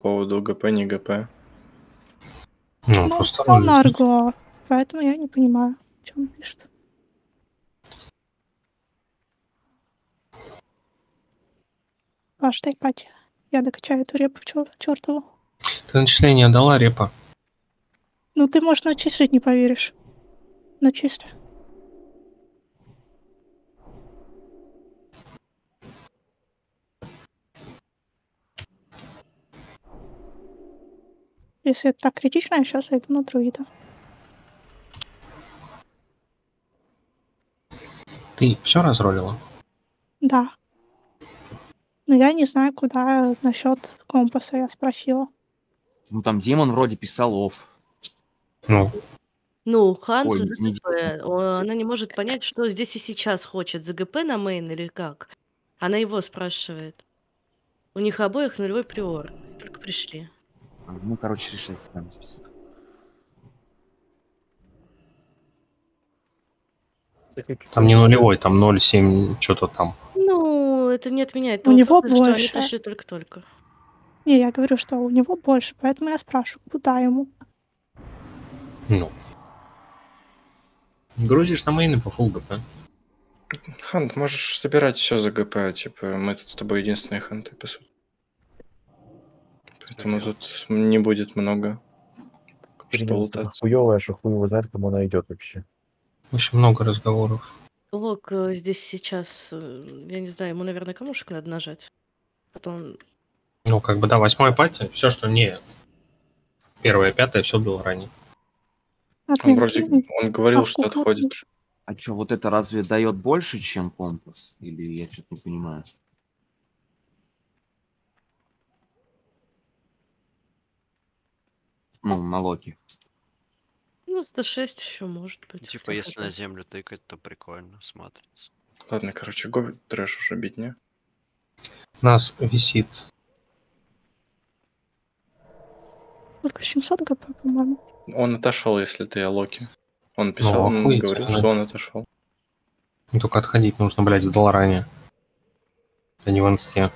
поводу ГП, не ГП. Ну, Ну, просто он арго, поэтому я не понимаю, о чем он пишет. Ваш тайпати. Я докачаю эту репу чертову. ты начисление дала, репа? Ну, ты можешь начислить, не поверишь. Начисли. Если это так критично, я сейчас зайду на друида. Ты все разролила? Да. Но я не знаю, куда насчет компаса я спросила. Ну там демон вроде писал офф. Ну, Ну, Хант Ой, за не ГП. Она не может понять, что здесь и сейчас хочет. За ГП на мейн или как? Она его спрашивает. У них обоих нулевой приор. Только пришли. Ну, короче, решайте там список. там не нулевой, там 0,7, что-то там. Ну, это не отменяет У того него факта, что они больше. пришли только-только. Не, я говорю, что у него больше, поэтому я спрашиваю, куда ему. Ну. Грузишь на мейны по фулл ГП. Хант, можешь собирать все за ГП, типа, мы тут с тобой единственные ханты, по сути. Поэтому тут не будет много что лутаться. Хуёвая, что хуй его знает, кому она идет вообще. Очень много разговоров. Лок здесь сейчас, я не знаю, ему, наверное, камушек надо нажать. Потом... Ну, как бы, да, 8-й пати, все, что не 1-е, 5-е, все было ранее. Он вроде, он говорил, что кухню отходит. А что, вот это разве дает больше, чем компас? Или я что-то не понимаю? Ну, на локе. Ну, 106 еще может быть. Типа, если на землю тыкать, то прикольно смотрится. Ладно, короче, го трэш уже бить, не? Нас висит. Только 700 ГП, по-моему. Он отошел, если ты о Локи. Он писал, он охуеть, говорил, да. что он отошел. Ну, только отходить нужно, блядь, в Долларане. А не в инсте.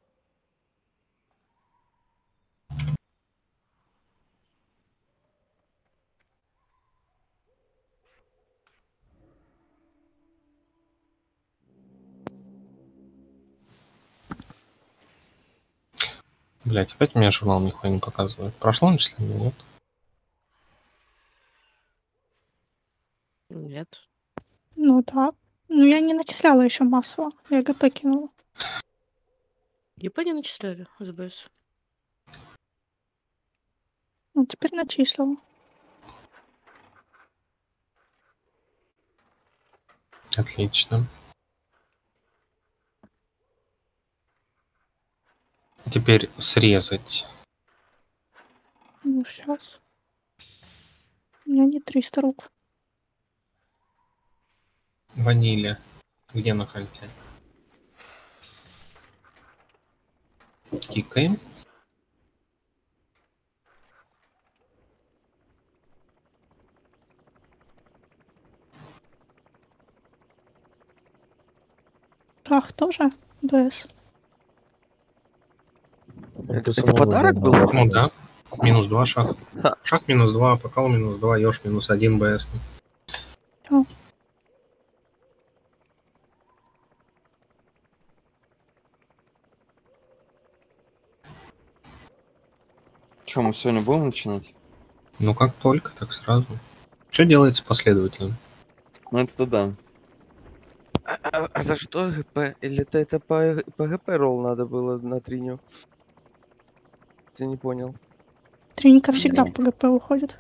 Блять, опять у меня журнал нихуя не показывает. Прошло начисление, нет? Нет. Ну да. Ну я не начисляла еще массово. Я ГП кинула. ГП не начисляли, СБС. Ну теперь начислила. Отлично. Теперь срезать. Ну сейчас. У меня не 300 рук. Ванили. Где на хальте? Кикаем. Прах тоже? БС. Это подарок был? Ну да. Минус 2 шаг. Шаг минус 2, покал минус 2, ёж минус 1 БС. Всё. Че, мы сегодня будем начинать? Ну как только, так сразу. Все делается последовательно. Ну это да. А за что ГП? Или это по ГП ролл надо было на триню? Я не понял. Триника всегда по ГП уходит.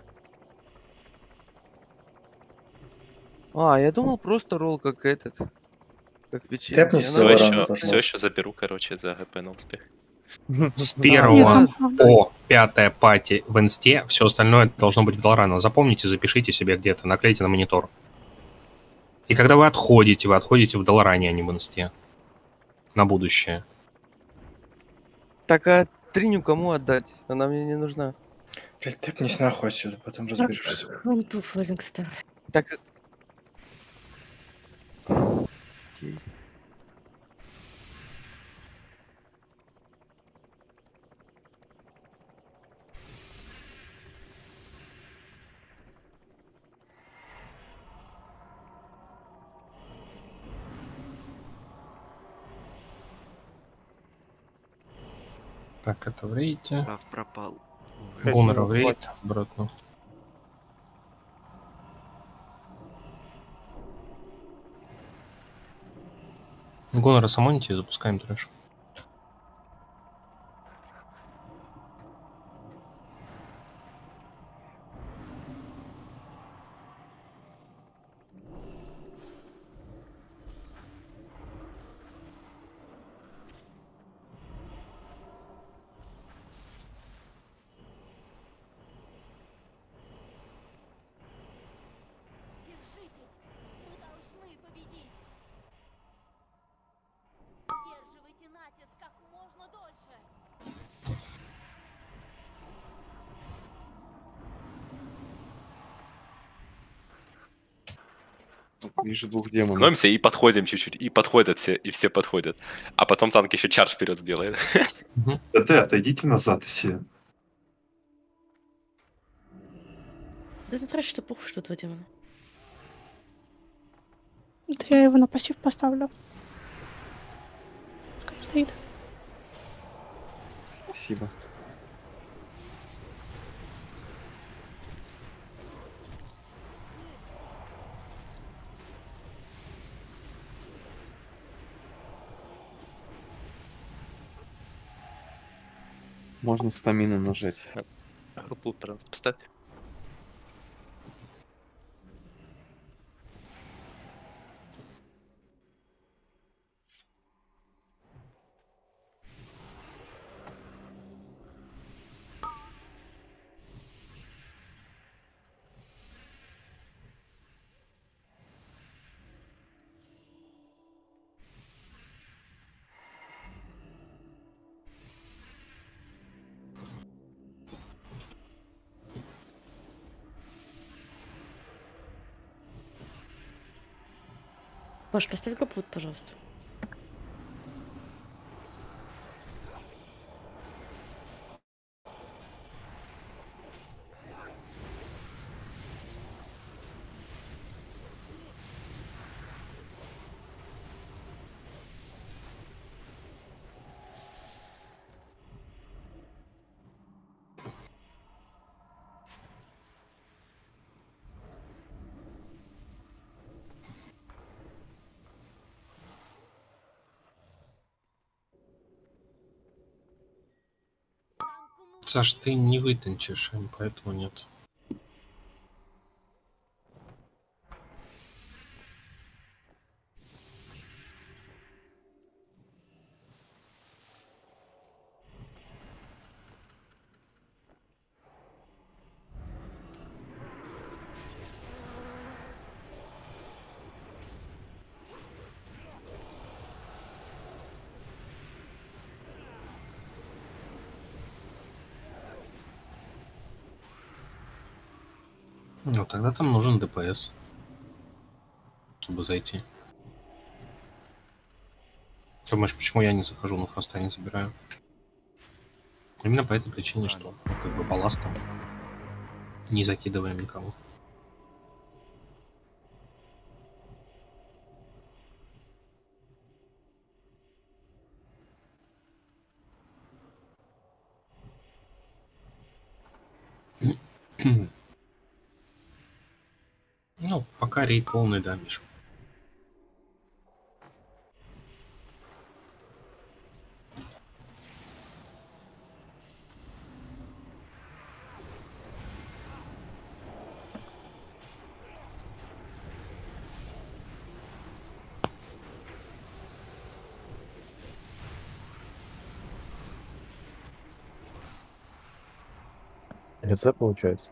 А, я думал просто ролл как этот. Как вечерний. Все еще заберу, короче, за ГП на успех. С 1 по 5 пати в инсте, все остальное должно быть в Долларано. Запомните, запишите себе где-то, наклейте на монитор. И когда вы отходите в Долларане, а не в инсте. На будущее. Так, а триню кому отдать? Она мне не нужна. Блядь, тэпнись нахуй отсюда, потом разберешься. Так. Окей. Так, это в рейде. Прав пропал. Гуннера в рейд обратно. Гуннера самоните и запускаем трэш. Вижу двух демонов. Становимся и подходим чуть-чуть, и подходят все, и все подходят. А потом танк еще чардж вперед сделает. ТТ, отойдите назад все. Да ты трэш, что похуй, что два демона. Это я его на пассив поставлю. Пускай стоит. Спасибо. Можно стамину нажать. Группу, пожалуйста, поставьте. Паш, поставь капут, пожалуйста. Саш, ты не вытанчишь, поэтому нет. Ну, тогда там нужен ДПС, чтобы зайти. Ты думаешь, почему я не захожу на фаста, не забираю? Именно по этой причине, что ну, как бы балластом не закидываем никому. Ну, пока рейд полный, да, Миша. ГЦ получается.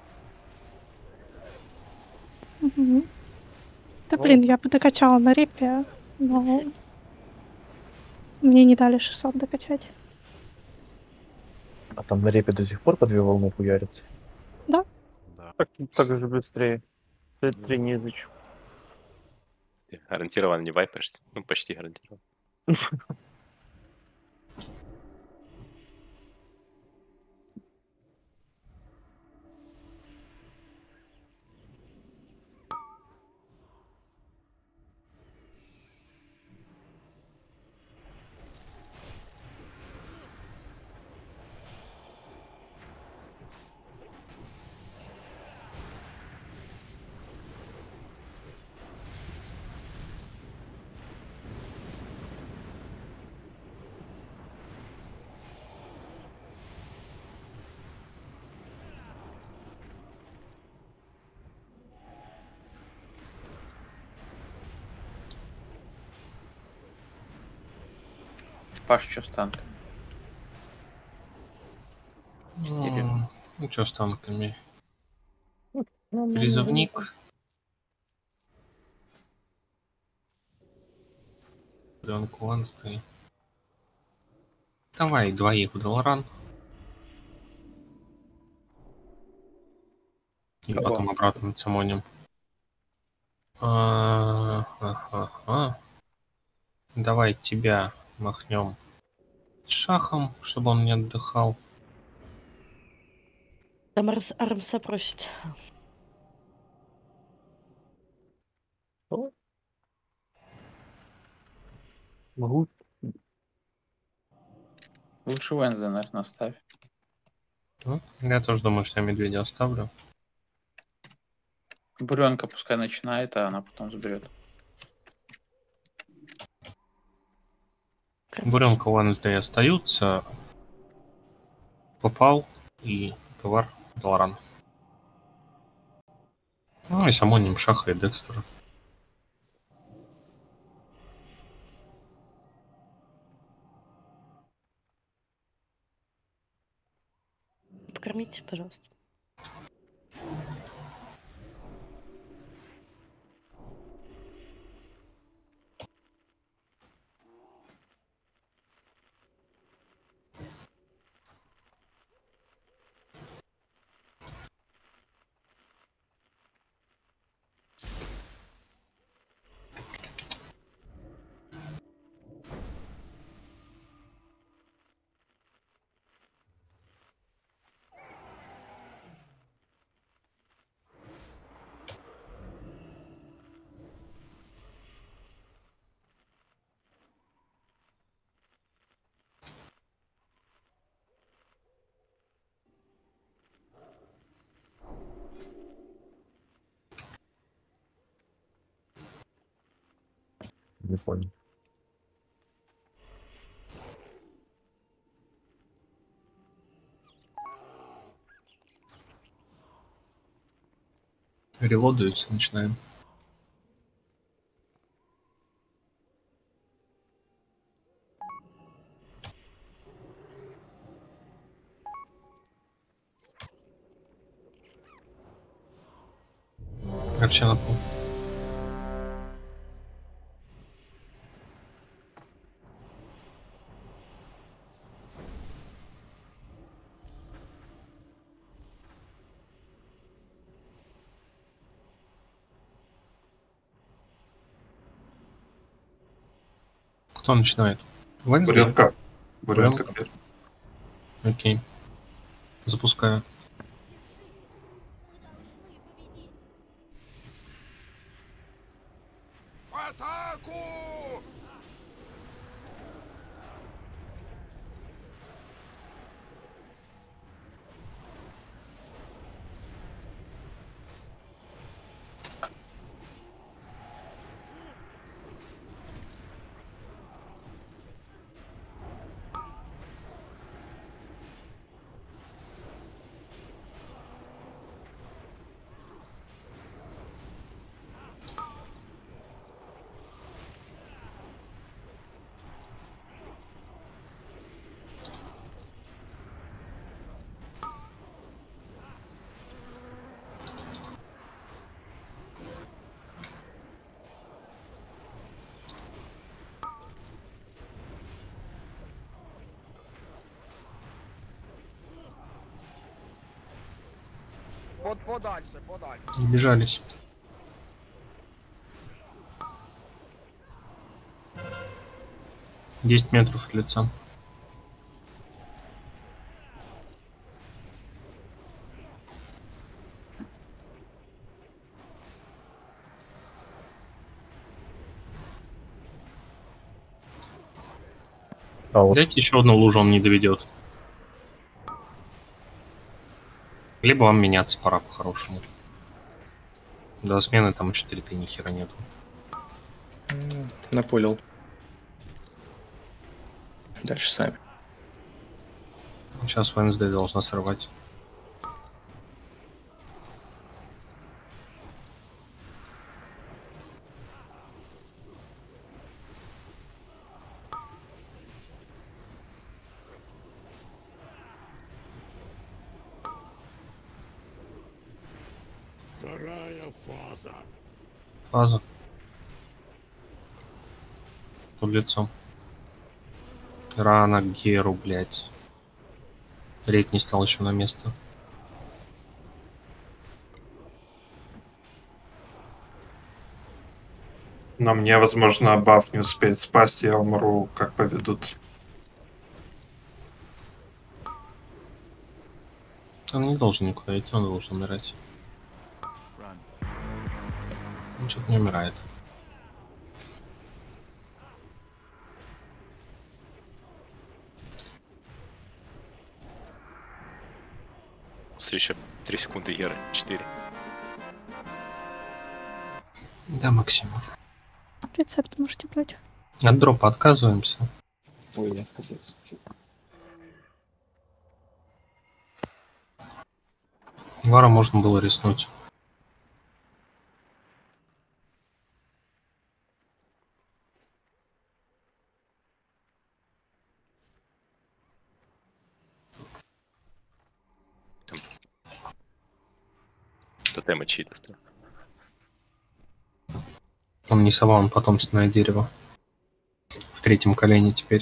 Угу. Да блин, я бы докачала на репе, но мне не дали 600 докачать. А там на репе до сих пор по 2 волны хуярят. Да? Да. Так же быстрее. Это не изучу. Гарантированно не вайпаешься. Ну, почти гарантированно. Паш, что с танками? Ну, что с танками? Призывник. Кванты. Давай двоих в Долоран. И Кого? потом обратно цемоним. Давай тебя махнем шахом, чтобы он не отдыхал. Там Армса просит. Могу. Лучше Вензда, наверное, оставь. Я тоже думаю, что я медведя оставлю. Буренка пускай начинает, а она потом заберет. Буренка Уэнсдей остаются. Попал и товар Долоран. Ну и самоним Шаха и Декстера. Покормите, пожалуйста. Не понял. Релодуется, начинаем. Вообще на пол. Кто начинает? Венсдей? Буренка. Буренка. Буренка первый. Окей. Запускаю. Подальше. Сбежались. Десять метров от лица. Дайте еще одну лужу, он не доведет. Либо вам меняться пора по-хорошему. До смены там 4 ни хера нету. Напулил. Дальше сами. Сейчас Венсдей должна сорвать. Фаза. Под лицом. Рано Геру, блядь. Рейд не стал еще на место. Но мне, возможно, баф не успеет спасть, я умру, как поведут. Он не должен никуда идти, он должен умирать. Он что-то не умирает. Еще 3 секунды Геры. 4. Да, Максим. Рецепт можете брать. От дропа отказываемся. Ой, я отказался. Вара можно было рискнуть. Тотема чьи-то. Он не сова, он потомственное дерево. В 3-м колене теперь.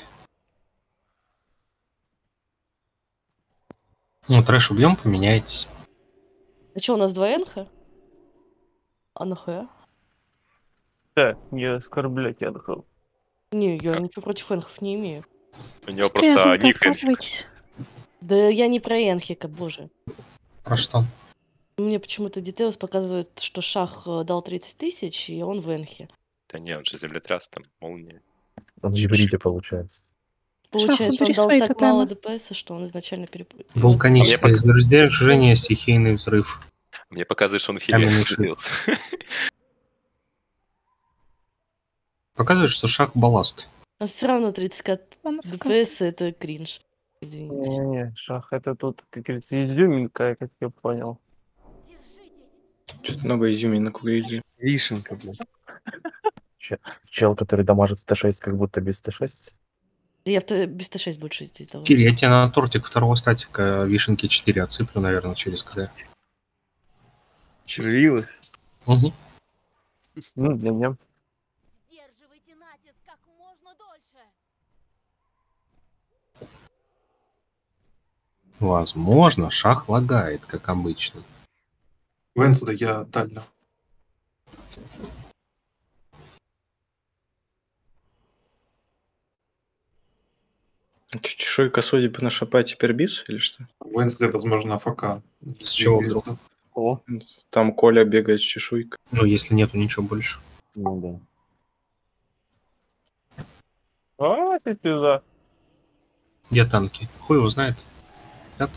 Ну, трэш убьем, поменяйтесь. А что, у нас 2 энха? А нахуя? Да, не оскорблять энхов. Не, я ничего против энхов не имею. У него Быстрее, просто тут ник энхик. отказывайтесь. Да я не про энхика, боже. Про что? Мне почему-то Details показывает, что Шах дал 30 тысяч, и он в энхе. Да не, он же землетряс, там, молния. Он в гибриде получается. Получается, он убери дал свои так мало тотемы. ДПС, что он изначально перепутал. Вулканическое извержение, стихийный взрыв. Мне показывает, что он в хиле Каменный шип. садился. Показывает, что Шах балласт. А все равно 30к ДПС это кринж. Извините. Не-не, Шах, это тут, как говорится, изюминка, как я понял. Что-то много изюминок у Гризли. Вишенка, блядь. Чел, который дамажит Т6, как будто без Т6. Я без Т6 больше здесь давал. Кирилл, я тебе на тортик второго статика вишенки 4 отсыплю, наверное, через КД. Червивых? Угу. Ням-ням. Сдерживайте натиск как можно дольше. Возможно, Шах лагает, как обычно. Венсда я дально. Чешуйка, судя по на шапа, теперь бис или что? Венсда, возможно, АФК. С чего вдруг? О. Там Коля бегает с чешуйкой. Ну, если нету ничего больше. Ну да. А, ты пизда. Где танки? Хуй его знает. Нет?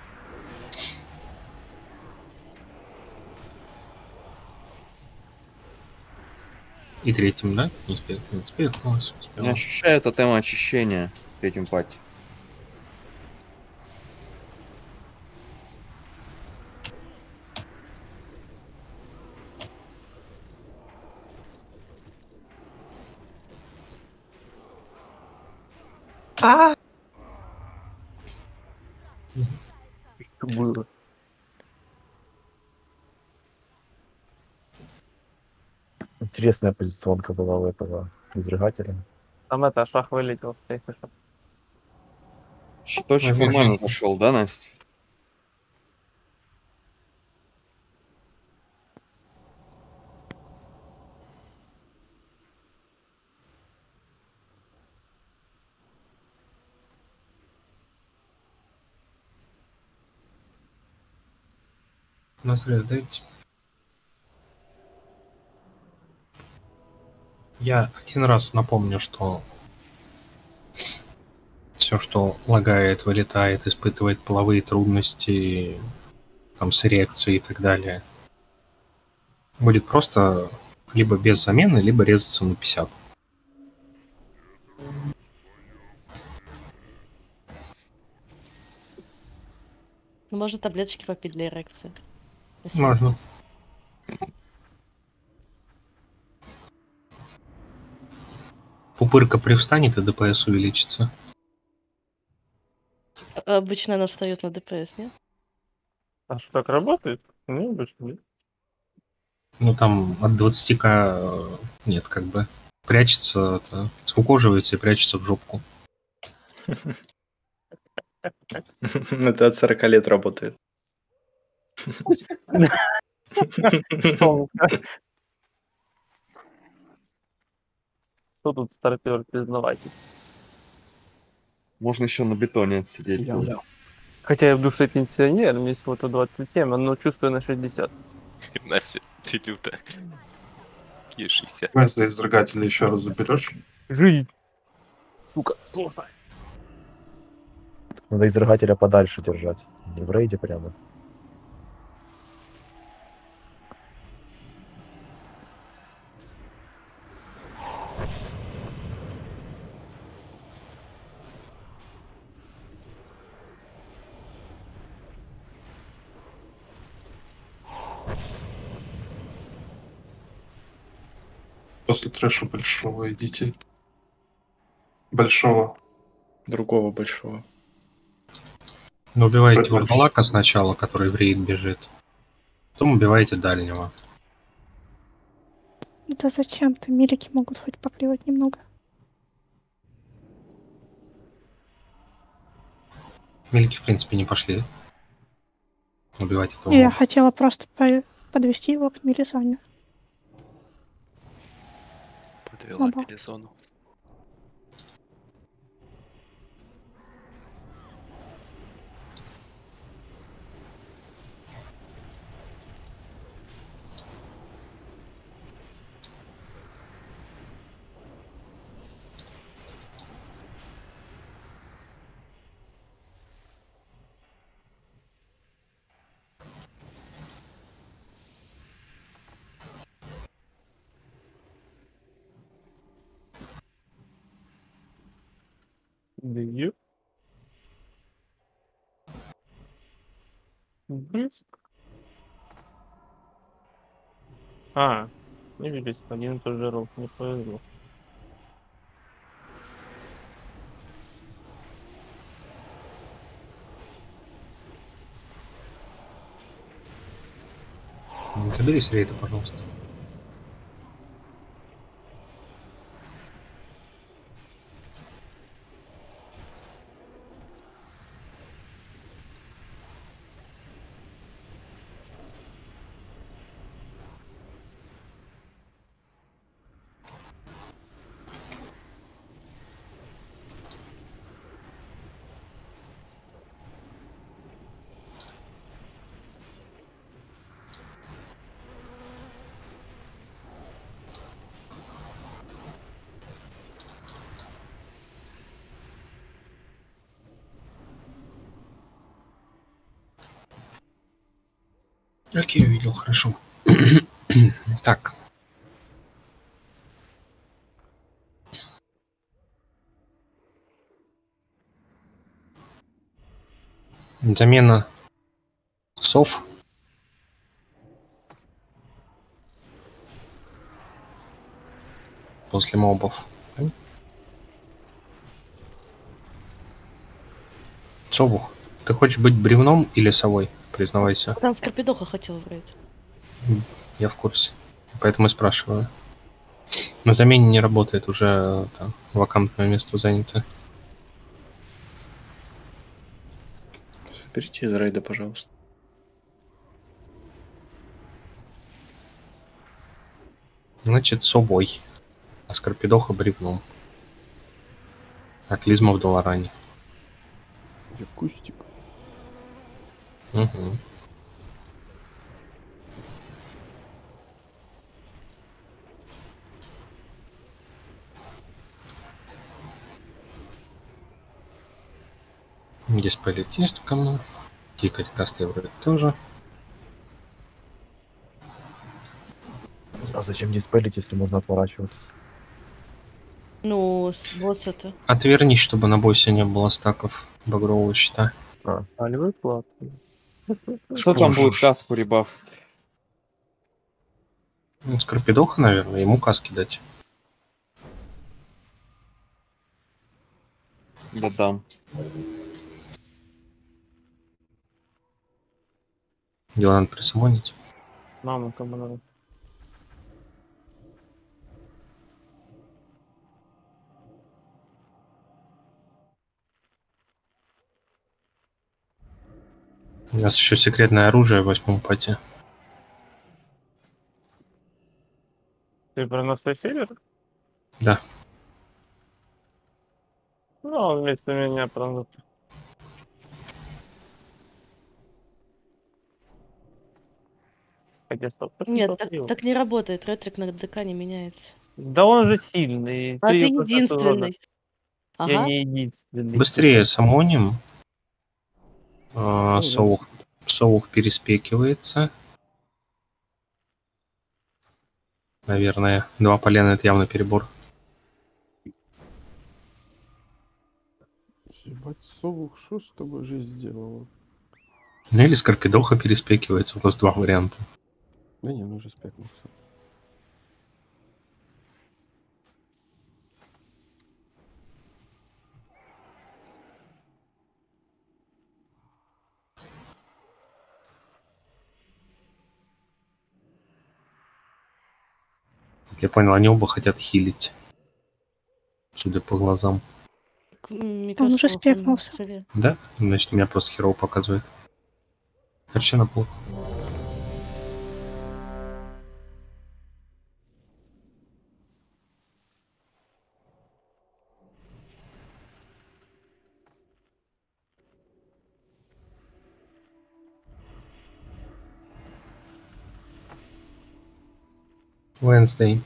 И 3-м, да? Не успел. Не успел. Я ощущаю тотема очищения в 3-м пати. Что было? Интересная позиционка была у этого изрыгателя. Там это, Шах вылетел. Щиточек нормально зашел, да, Настя? На срез дайте. Я один раз напомню, что все, что лагает, вылетает, испытывает половые трудности, там, с эрекцией и так далее, будет просто либо без замены, либо резаться на 50. Ну, можно таблеточки попить для эрекции. Спасибо. Можно. Пупырка привстанет и ДПС увеличится. Обычно она встает на ДПС, нет? А что, так работает? Ну, обычно нет. Ну, там от 20к нет, как бы. Прячется, скукоживается и прячется в жопку. Это от 40 лет работает. Кто тут стартер, признавайте. Можно еще на бетоне отсидеть. Хотя я в душе пенсионер, мне всего-то 27, но чувствую на 60. Настя, ты люто. Какие 60? Если изрыгателя еще раз заберешь. Жизнь. Сука, сложно. Надо изрыгателя подальше держать. Не в рейде прямо. После трэша большого идите. Большого. Другого большого. Ну, убиваете вурдалака сначала, который в рейд бежит. Потом убиваете дальнего. Да зачем-то милики могут хоть поклевать немного. Мельки, в принципе, не пошли. Убивать этого. Я хотела просто подвести его к милизоне. Подвела Оба. Мелизону. Да ё. А, не виделись, один и тот же ров, не повезло. Забери с рейда, пожалуйста. Окей, увидел, хорошо. Так. Замена сов. После мобов. Совух, ты хочешь быть бревном или совой? Признавайся. Там Скорпидоха хотел врать. Я в курсе. Поэтому и спрашиваю. На замене не работает, уже вакантное место занято. Берите из рейда, пожалуйста. Значит, совой. А Скорпидоха бревном. А клизма в Долоране. Кустик. Угу. Здесь палить есть кому. Кикать касты вроде тоже. А зачем диспелить, если можно отворачиваться? Ну, с босса-то. Отвернись, чтобы на боссе не было стаков багрового щита. А львы платные. Что там будет каску ребаф? Скорпидоха, наверное, ему каски дать. Да дам. Его надо присамонить. Мама, кому надо. У нас еще секретное оружие в 8-м пати. Ты про нас север? Да. Ну, он вместо меня правда. Хотя стоп. Нет, так не работает. Ретрик на ДК не меняется. Да он же сильный. А ты вот это единственный. Я Ага. не единственный. Быстрее самоним. Соух переспекивается. Наверное. 2 полена — это явно перебор. Ебать, совух, что с тобой жизнь сделала? Ну или Скорпидоха переспекивается. У нас 2 варианта. Да не, он уже спекнулся. Как я понял, они оба хотят хилить. Судя по глазам. Он уже спекнулся. Да? Значит, меня просто херово показывает. Короче, на пол. Wednesday.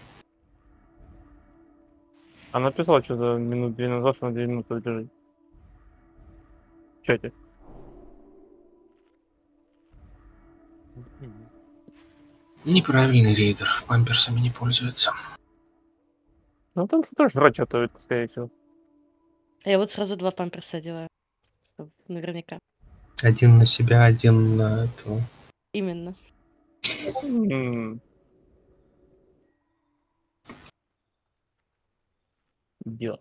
Она написала что-то минут 2 назад, что на 2 минуты лежит. В чате. Неправильный рейдер. Памперсами не пользуется. Ну там что-то жрать что-то, скорее всего. Я вот сразу 2 памперса одеваю. Чтоб наверняка. Один на себя, один на этого. Именно. Делай.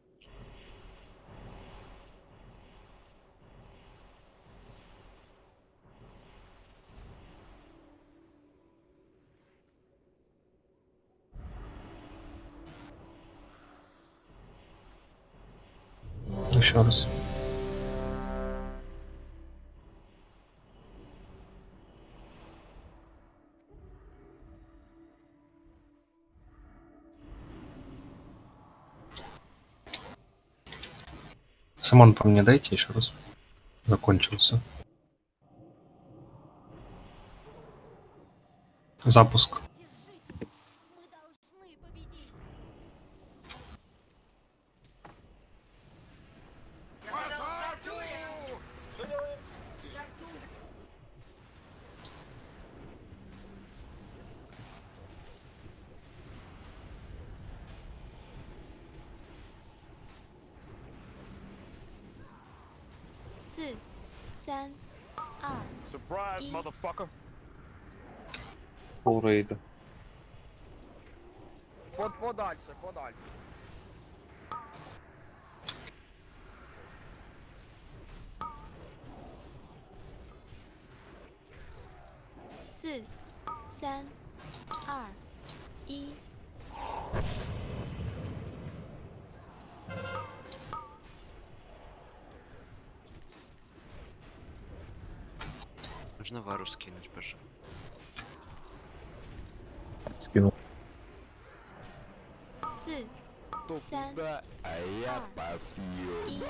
Еще раз. Самон по мне дайте еще раз. Закончился. Запуск. Пол рейда. Подальше, подальше. Можно вару скинуть, пожалуйста. Скинул. Туда, а я по съебам.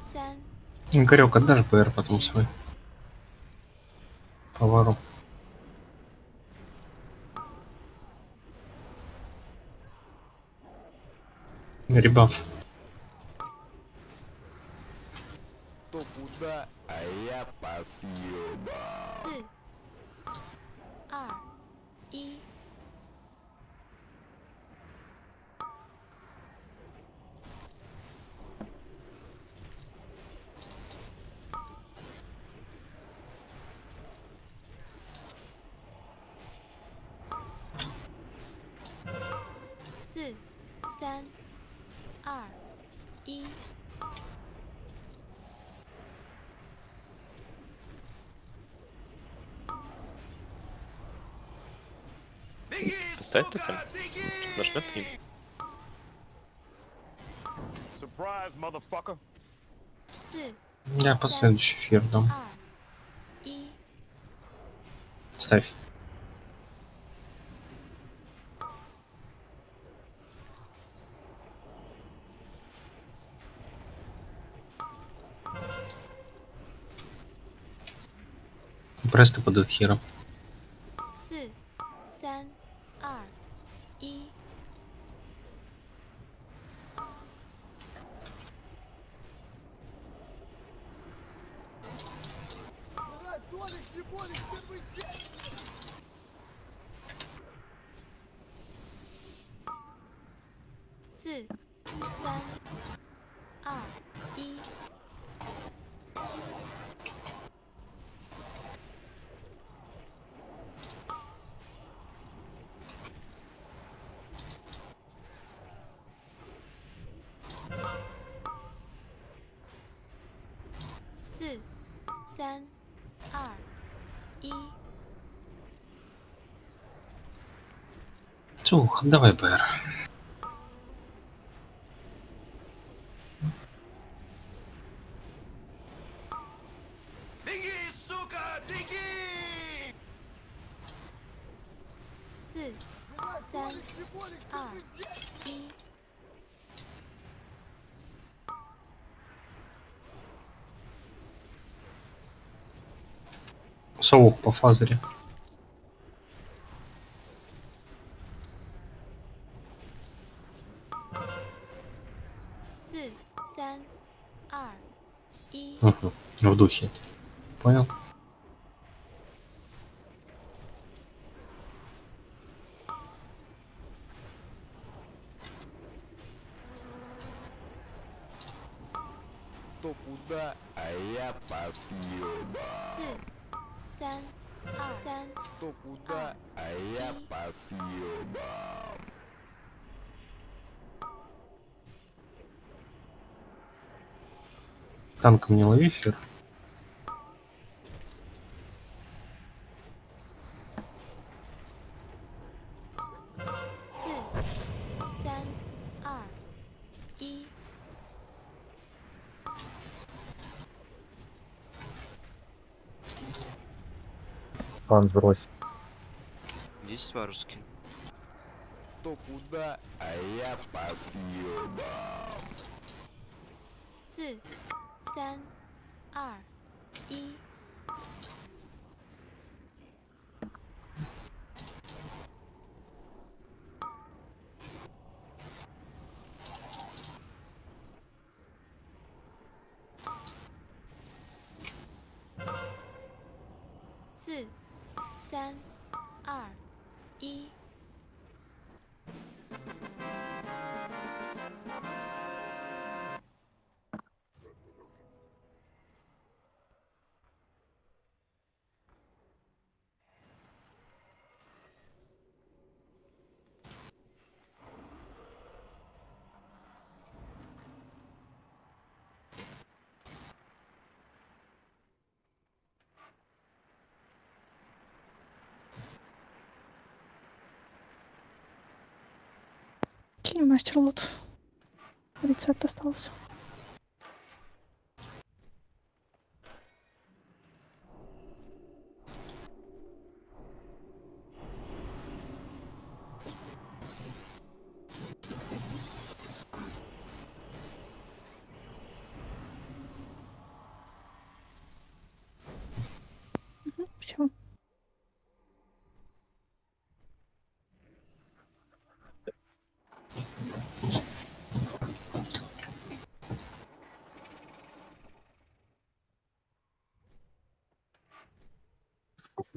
Игорек, отдашь БР потом свой? По вару. Ребаф. То куда, а я посъеба. 4、 2、 1。 4、 3、 2、 1。 Поставь тотем. Нажмет и... Surprise, motherfucker. 4、 Я последующий эфир дам. 2、 1。 Ставь. Просто под эфиром. 4、 3、 2、 1。 4、 3、 2、 1。 4、 3、 2、 1。 Цух, давай БР. Беги, сука, беги! 4、 3、 2、 1。 Совух по фазере. 4、 3、 2、 1。 Угу. В духе. Понял? То куда, а я посъеба. 4、 3、 2、 То куда, а я посъеба. Танком не лови эфир. 4、 3、 2、 1。 Хан, сбрось. Есть варусский? То куда, а я посъеба. 4、 3、 2、 1。 4、 3、 2、 1。 Кинь мастер лут. Рецепт остался. Все.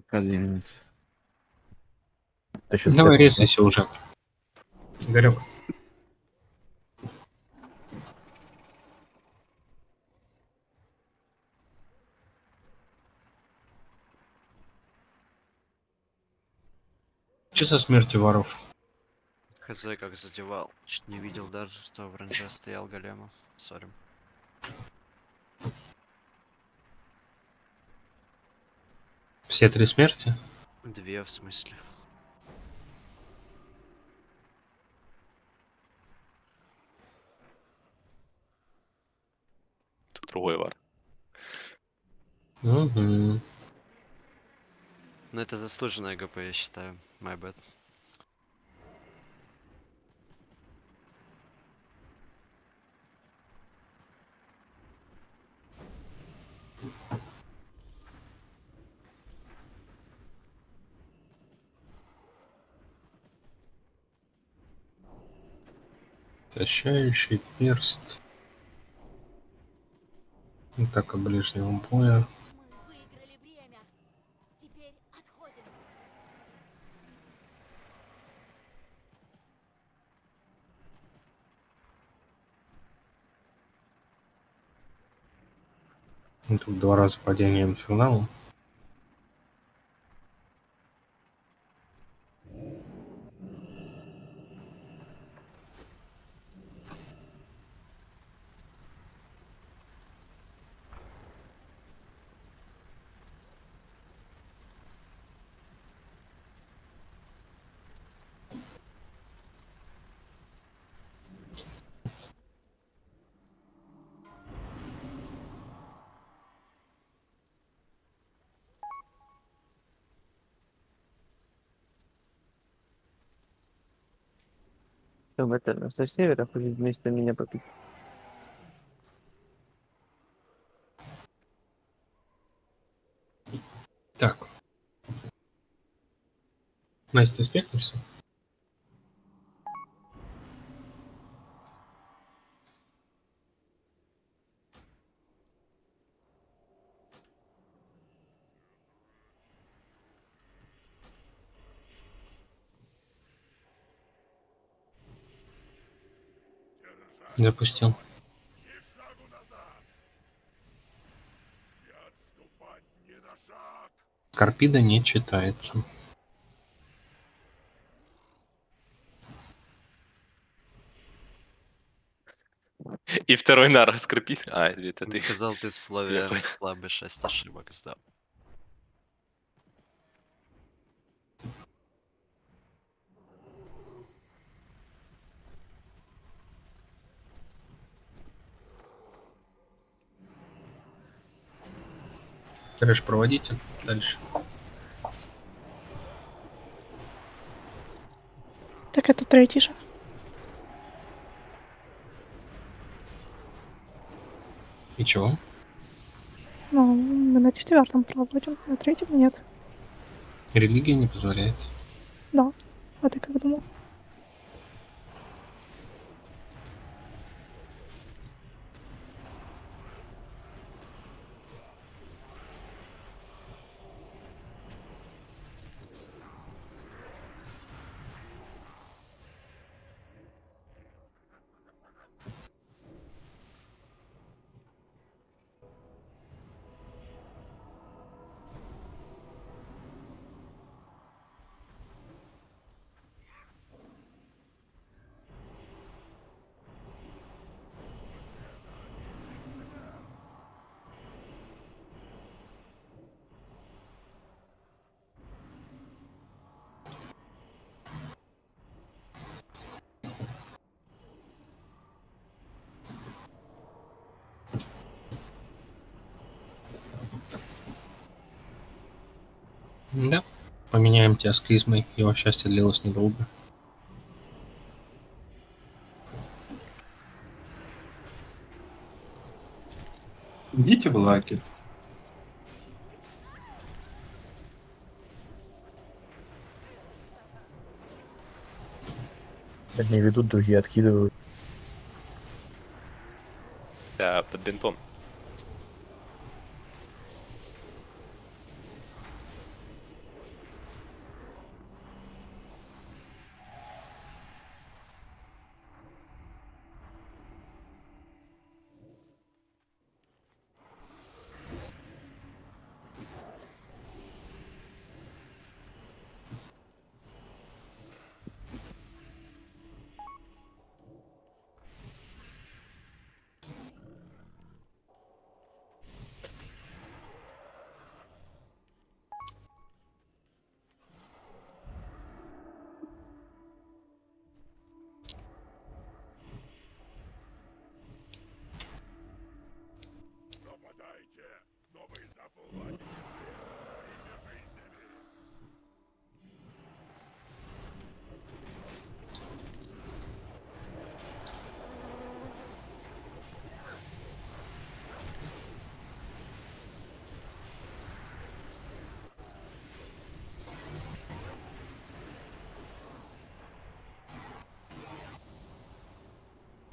Пока 2 минуты. Давай резайся уже. Игорек. Че со смертью воров? Хз, как задевал. Чуть не видел даже, что в ренже стоял голема. Сори. Все 3 смерти? 2 в смысле. Тут другой вар. Угу. Но это заслуженная ГП, я считаю. My bad. Тащающий перст. Атака ближнего боя. Мы выиграли время. Теперь отходим. Тут 2 раза падение инфернала. Чтобы это со севера ходить вместо меня попить. Так. Настя, ты спекнешься? Запустил. Скорпида не читается. И второй нар скрипит. А, это Он ты. сказал, ты в Я слове понял. слабый 6 ошибок сдал. Трэш проводите. Дальше. Так это 3-й же. И чего? Ну, мы на 4-м проводим, на 3-м нет. Религия не позволяет. Да. А ты как думал? Да. Поменяем тебя с клизмой. Его счастье длилось недолго. Идите в лагерь. Одни ведут, другие откидывают. Да, под бинтом.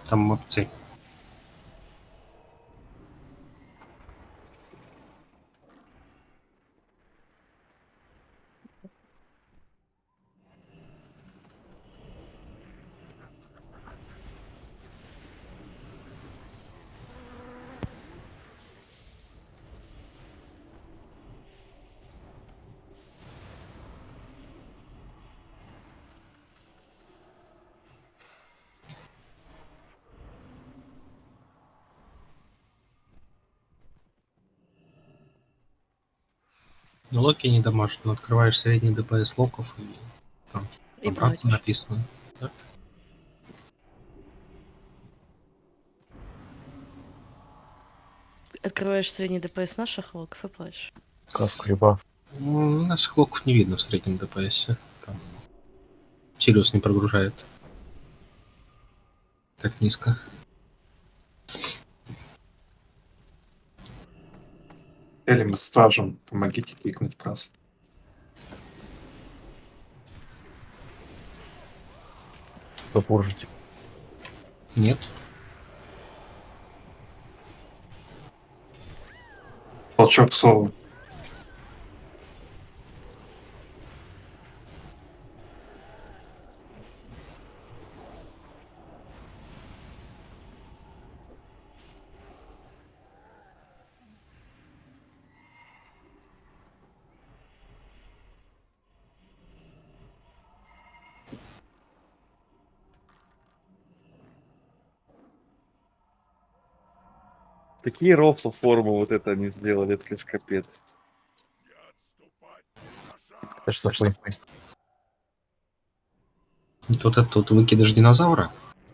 Там опции. Локи не дамажат, но открываешь средний ДПС локов и там И обратно платишь. написано. Да? Открываешь средний ДПС наших локов и платишь. Каску и баф. Ну, наших локов не видно в среднем ДПС. Там Сириус не прогружает так низко. Или мы стражем, помогите кикнуть просто. Попуржите. Нет. Толчок соло. Такие рофлы форму вот это они сделали, это, конечно, капец. Это ж софы. Тут выкидыш динозавра.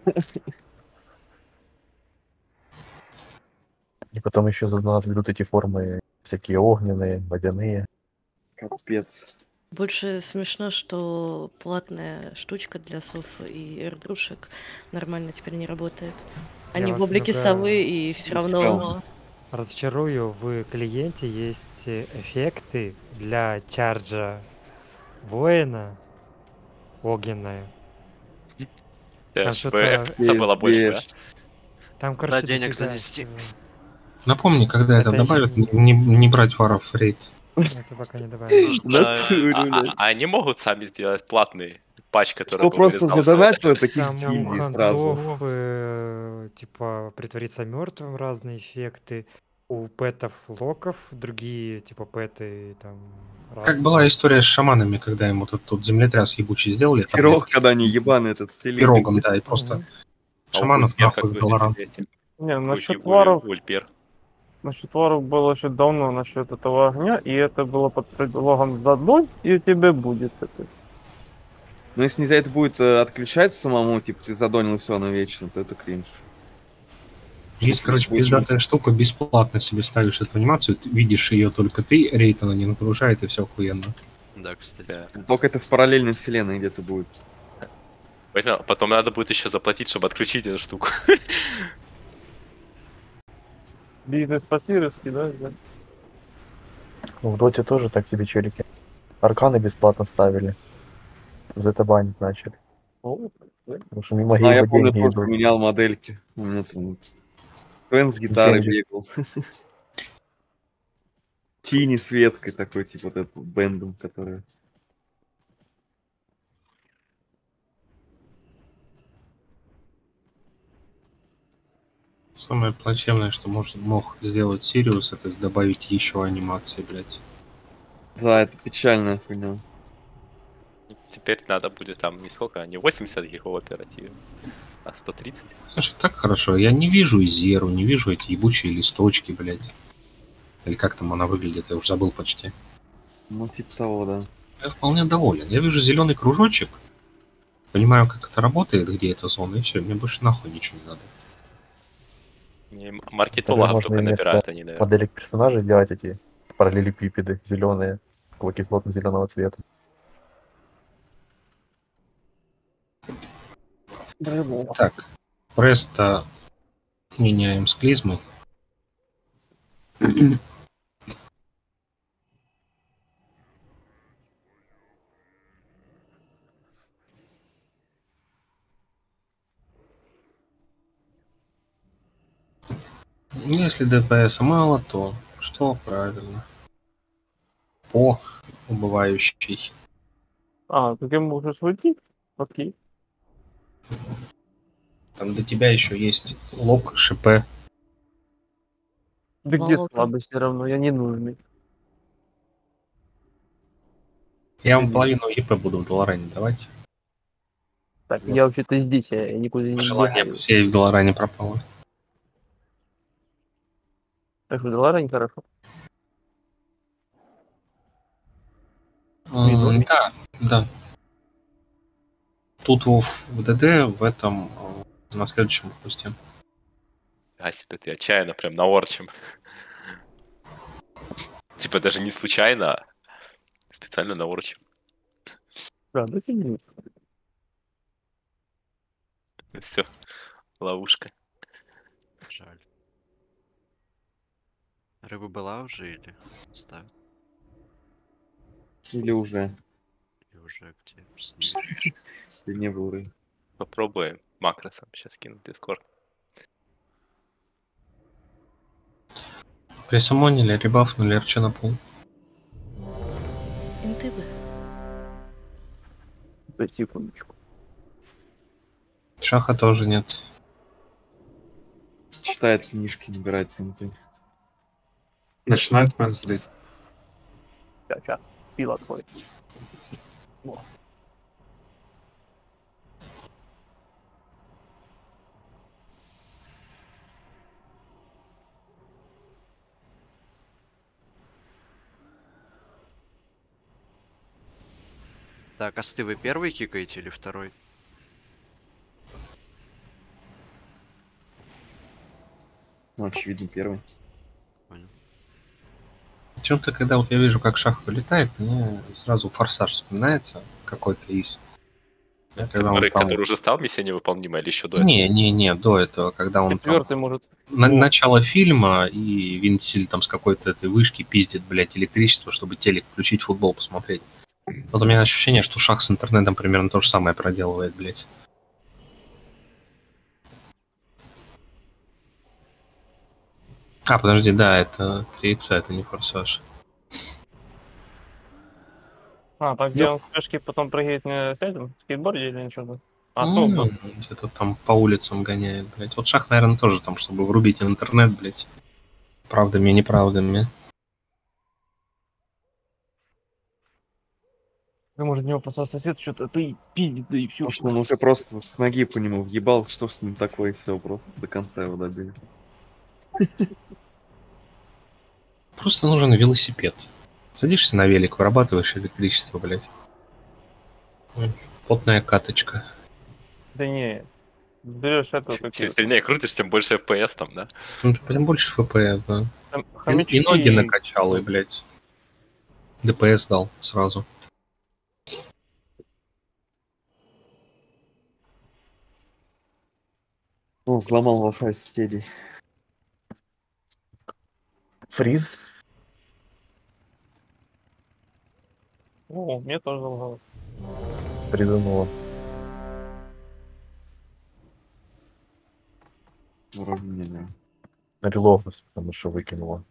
И потом еще за нас ведут эти формы всякие огненные, водяные. Капец. Больше смешно, что платная штучка для сов и эрдрушек нормально теперь не работает. Они в вас облике немного совы и все равно... разочарую, в клиенте есть эффекты для чарджа воина огненная. Там Чтобы что-то... FPS было больше, да? Там, короче, Да, денег дофига занести. всего. Напомни, когда это Это добавят, не брать варов в рейд. Это пока не добавили. Они могут сами сделать платный патч, который Что бы просто вырезал всё задонатил это. таких Там у гильдий сразу. хантов, типа, притвориться мертвым разные эффекты. У пэтов локов другие, типа, пэты там Как разные. была история с шаманами, когда ему тут землетряс ебучий сделали. Пирог, когда они ебаный этот стиль. Пирогом, да, и просто шаманов нахуй в Долоран. Не, насчет Круче варов... Ульпер. Насчет варов было еще давно, насчет этого огня, и это было под предлогом задой, и у тебя будет это. Но если нельзя это будет отключать самому, типа ты задонил все навечно, то это кринж. Есть, короче, пиздатая штука, бесплатно себе ставишь эту анимацию, ты видишь ее только ты, рейд она не нагружает, и все охуенно. Да, кстати. Только это в параллельной вселенной где-то будет. Потом надо будет еще заплатить, чтобы отключить эту штуку. Бизнес по-сирски, да? Ну, в доте тоже так себе челики. Арканы бесплатно ставили. За это банить начали. Потому что мимо А, я гейба помню, деньги тоже идут. менял модельки. У меня там Фэн с гитарой Фенджи. бегал. Тини с веткой такой, типа вот этот бендом, который... Самое плачевное, что мог сделать Сириус, это добавить еще анимации, блядь. Да, это печальная хуйня. Теперь надо будет там не сколько, не 80 гигов оперативы, а 130. Слушай, так хорошо, я не вижу Изеру, не вижу эти ебучие листочки, блядь. Или как там она выглядит, я уже забыл почти. Ну, типа того, да. Я вполне доволен. Я вижу зеленый кружочек, понимаю, как это работает, где эта зона, и все, мне больше нахуй ничего не надо. Тогда Маркетологов можно только вместо набирают они, наверное. моделек персонажей сделать эти параллелепипеды зеленые, кислотно-зеленого цвета. Так, Преста меняем с клизмы. Если ДПС мало, то что правильно? По убывающей. А, так я можешь уйти? Окей. Там до тебя еще есть лог, ШП. Да где Волка. слабость все равно, я не нужный. Я вам половину ЕП буду в Долоране давать. Так, я вообще-то здесь, я никуда не Желание бегаю. посеять в Долоране пропало. Так что доллара нехорошо. Да, да. Тут в ДД, в этом, на следующем пусте. А себе ты отчаянно прям наворчим. Типа даже не случайно, а специально наворчим. Да, да фигня. Все, ловушка. Жаль. Рыба была уже или ставят? Или уже? И уже где? Ты не был рыб. Попробуем макросом сейчас кину в Дискорд. Присумонили, ребафнули, арча на пол. Инты бы. Да, секундочку. Шаха тоже нет. Читает книжки, набирает финты. Начинает мэнсдыть. Сейчас, пила твой. Во. Так, а вы первый кикаете или второй? Ну, очевидно, первый. Понял. Почему-то, когда вот я вижу, как шах вылетает, мне сразу форсаж вспоминается какой-то из. Который уже стал миссия невыполнимой или еще до этого? Не, до этого, когда он Четвертый там... может. Начало фильма, и Вин Дизель там с какой-то этой вышки пиздит, блядь, электричество, чтобы телек включить, футбол посмотреть. Вот у меня ощущение, что шах с интернетом примерно то же самое проделывает, блядь. А, подожди, да, это 3 икса, это не форсаж. А, так где он в спешке потом прыгает с этим, скейтборде или ничего? А, Ну, где-то там по улицам гоняет, блядь. Вот шах, наверное, тоже там, чтобы врубить интернет, блядь. Правдами и неправдами. Вы, может, у него просто сосед что-то пиздит, да и все. Может, он уже просто с ноги по нему въебал, что с ним такое, и все, просто до конца его добили. Просто нужен велосипед. Садишься на велик, вырабатываешь электричество, блядь. Потная каточка. Да не, берешь эту Чем какую-то. сильнее крутишь, тем больше FPS там, да? Тем больше ФПС, да. Хомячки... И ноги накачал, и, блядь. ДПС дал сразу. Ну, взломал Wi-Fi соседей. Фриз. О, мне тоже залагало. Фризануло. Вроде не, да. Релогнус, потому что выкинуло.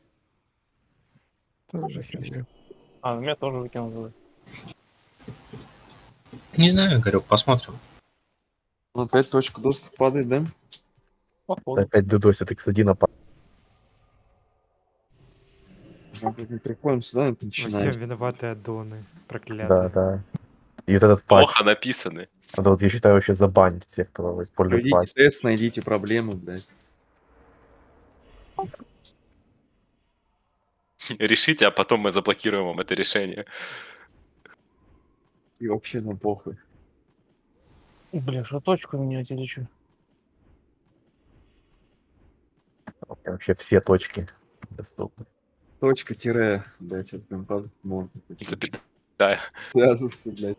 Тоже херня. А, меня тоже выкинули. Не знаю, Игорек, посмотрим. Ну, опять точка доступа падает, да? Походу. Опять дудосит X1 опа. Не приходим сюда, это Во начинает. всем виноваты аддоны, проклятые. Да. И вот этот патч. Плохо написаны. Надо вот, я считаю, вообще забанить всех, кто использует патч. Проведите тест, найдите проблему, блядь. Решите, а потом мы заблокируем вам это решение. И вообще нам похуй. Бля, что точку менять или что? Вообще все точки доступны. Точка, тире, блядь, что прям так можно. Запятая. Связываться, блядь.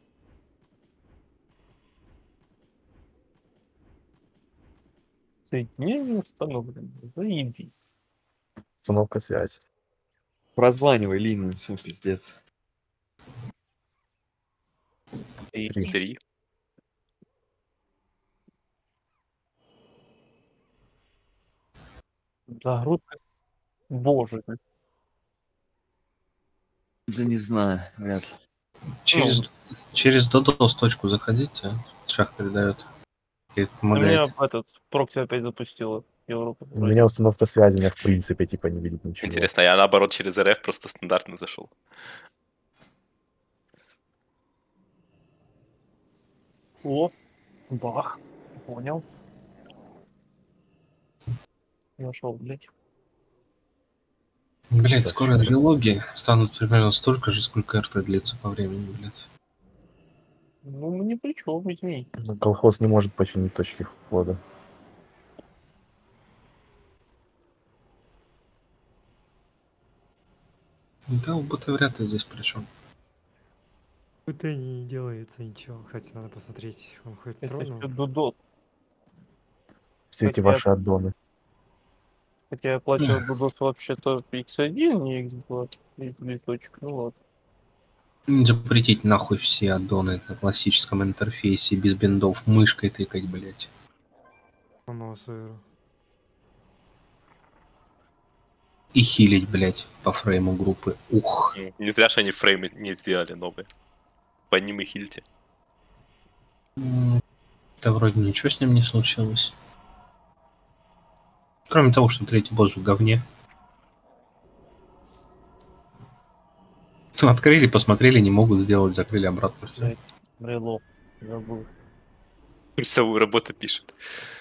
Соединение установлено. Заебись. Установка связи. Прозванивай линию, все, пиздец. 3. Загрузка. Боже ты. Да не знаю, вряд ли. Через DDoS точку заходите, шаг передает. И У помогает. меня этот прокси опять запустила Европу. У меня установка связи, меня в принципе типа не видит ничего. Интересно, я наоборот через РФ просто стандартно зашел. О, бах. Понял. Нашел, блядь. Блять, скоро трилогии станут примерно столько же, сколько РТ длится по времени, блядь. Ну, ни при чем, извини. Ну, колхоз не может починить точки входа. Да, у БТ вряд ли здесь причем. БТ не делается ничего. Кстати, надо посмотреть. Он хоть Это тронул. все дудот. Все эти ваши аддоны. Хотя я оплачивал дудос вообще-то X1, не X2. Или точек, ну ладно. Запретить нахуй все аддоны на классическом интерфейсе, без биндов, мышкой тыкать, блять. И хилить, блять, по фрейму группы. Ух. Не зря же они фреймы не сделали новые. По ним и хильте. Да вроде ничего с ним не случилось. Кроме того, что третий босс в говне. Ну, открыли, посмотрели, не могут сделать, закрыли обратно. Все. Брело. Забыл. Курсовую работу пишет.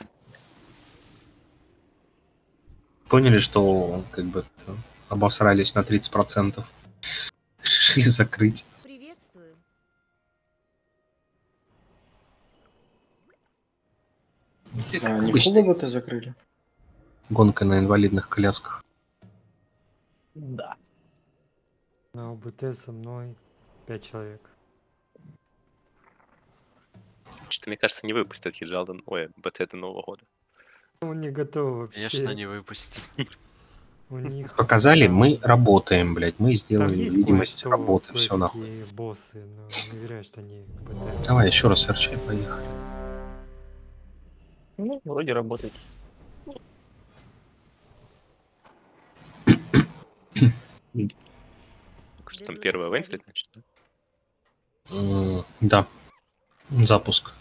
Поняли, что как бы обосрались на 30%. Решили закрыть. Приветствую. Не фуллобота закрыли? Гонка на инвалидных колясках. Да. На ОБТ со мной 5 человек. Что-то, мне кажется, не выпустят Хиджал до... Ой, БТ до Нового года. Он не готов вообще. Конечно, не выпустит. У них Показали, мы работаем, блядь. Мы сделали там есть видимость кое-что, работы. Все нахуй. кое-какие боссы, но не уверен, что они БТ. Давай еще раз РЧ, поехали. Ну, вроде работает. Что там первая Венсли, значит? Да. Запуск.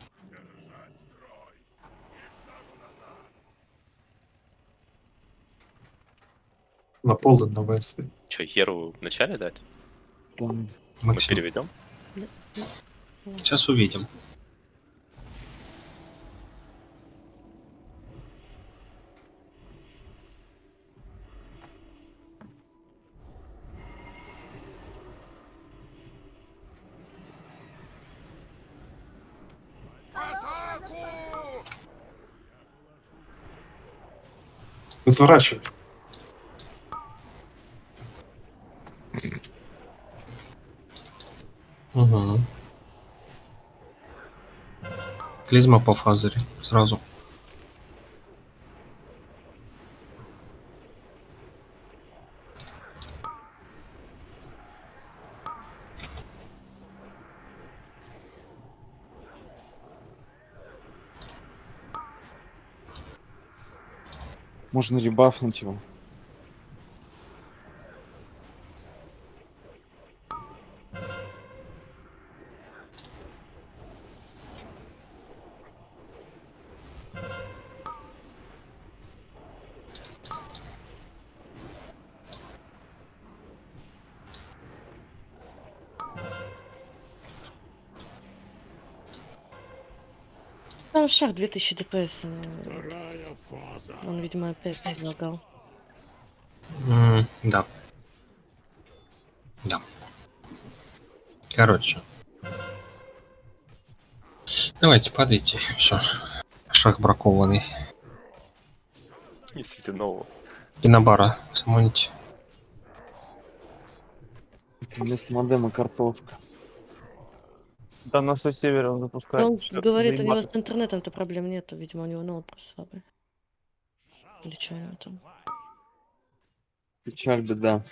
На полдень на Венсли. Че, Херу в начале дать? Мы Максим. переведем? Сейчас увидим. Разворачивай. Угу. Клизма по фазере. Сразу. Можно ребафнуть его. Там шаг 2000 ДПС. Он, видимо, опять предлагал. Да. Да. Короче. Давайте, падайте. Все. Шаг бракованный. Несите нового. И на бара самоните. Вместо модема картошка. Да, нас со севера он запускает. Он Всё, говорит, у него заебали. с интернетом-то проблем нету. Видимо, у него ноут просто слабый. Или что у него там? Печаль, беда.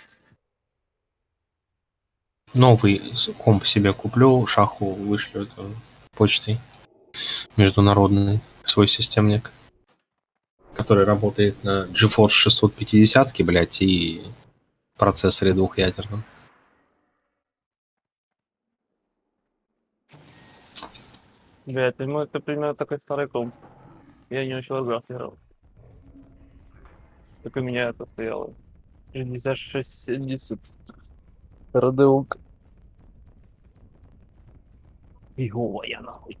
Новый комп себе куплю, шаху вышлю почтой международный, свой системник. который работает на GeForce 650, блядь, и процессоре двухъядерном. Блядь, это примерно такой старый комп. Я не очень Warcraft играл. Так у меня это стояло. 6670. Радеук. Фиговая нахуй.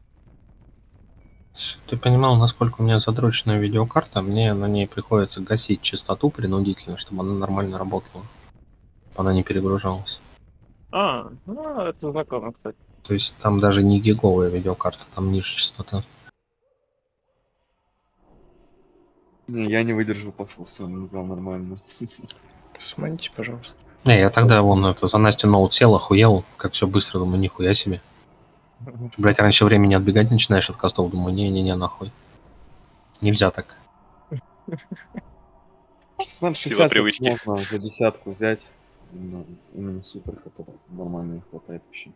Ты понимал, насколько у меня задроченная видеокарта, мне на ней приходится гасить частоту принудительно, чтобы она нормально работала. Она не перегружалась. Ну это знакомо, кстати. То есть там даже не гиговая видеокарта, там ниже частота. Я не выдержал, пошел сам, не знал нормально. Сманите, пожалуйста. Не, я тогда вон это за Настю ноут сел, охуел, как все быстро, думаю, нихуя себе. Блять, раньше времени отбегать начинаешь от костов, думаю, не-не-не, нахуй. Нельзя так. Нам 60 можно за десятку взять. Именно супер, который нормально не хватает вообще.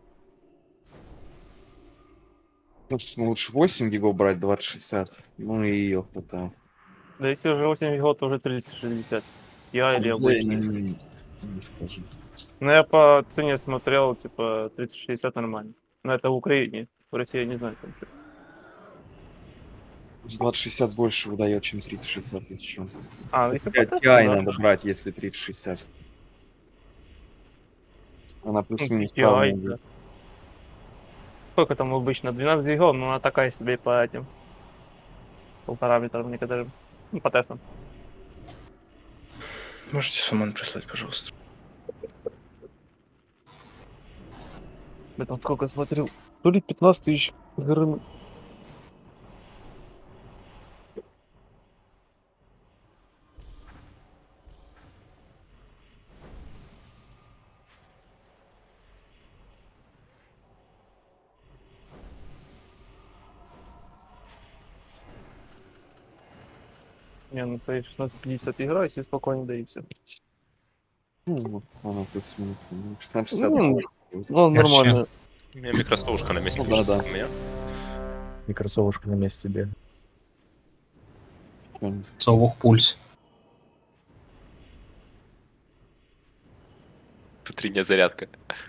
Ну, лучше 8 гигов брать, 2060. Ну и ее хватает. Да если уже 8 гигов, то уже 3060. Я или обычный. Не скажу. Ну я по цене смотрел, типа 3060 нормально. Но это в Украине. В России я не знаю там что. 2060 больше выдает, чем 3060, если что. Если по тесту, TI да. надо брать, если 3060. Она плюс-минус TI, равная да. будет. Сколько там обычно? 12 гигов, но она такая себе по этим. По параметрам некоторым. Ну, по тестам. Можете сумман прислать, пожалуйста. Я там сколько смотрел? То ли 15 тысяч грм. Я на своей 1650 играю, и спокойно даю все. Ну, вот, она плюс-минус. 1660. Ну, нормально. У меня микросовушка на месте Ну, лежит. да. У меня. Микросовушка на месте бегает. Совух пульс. Утренняя зарядка.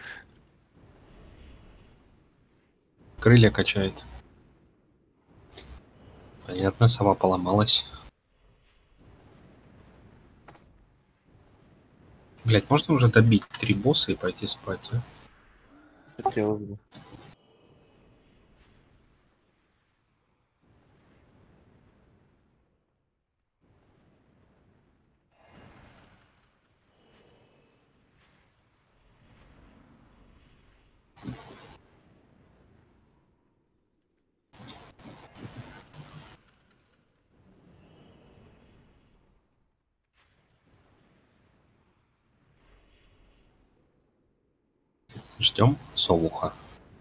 Крылья качает. Понятно, сова поломалась. Блять, можно уже добить 3 босса и пойти спать, а? Хотелось бы. Ждем совуха.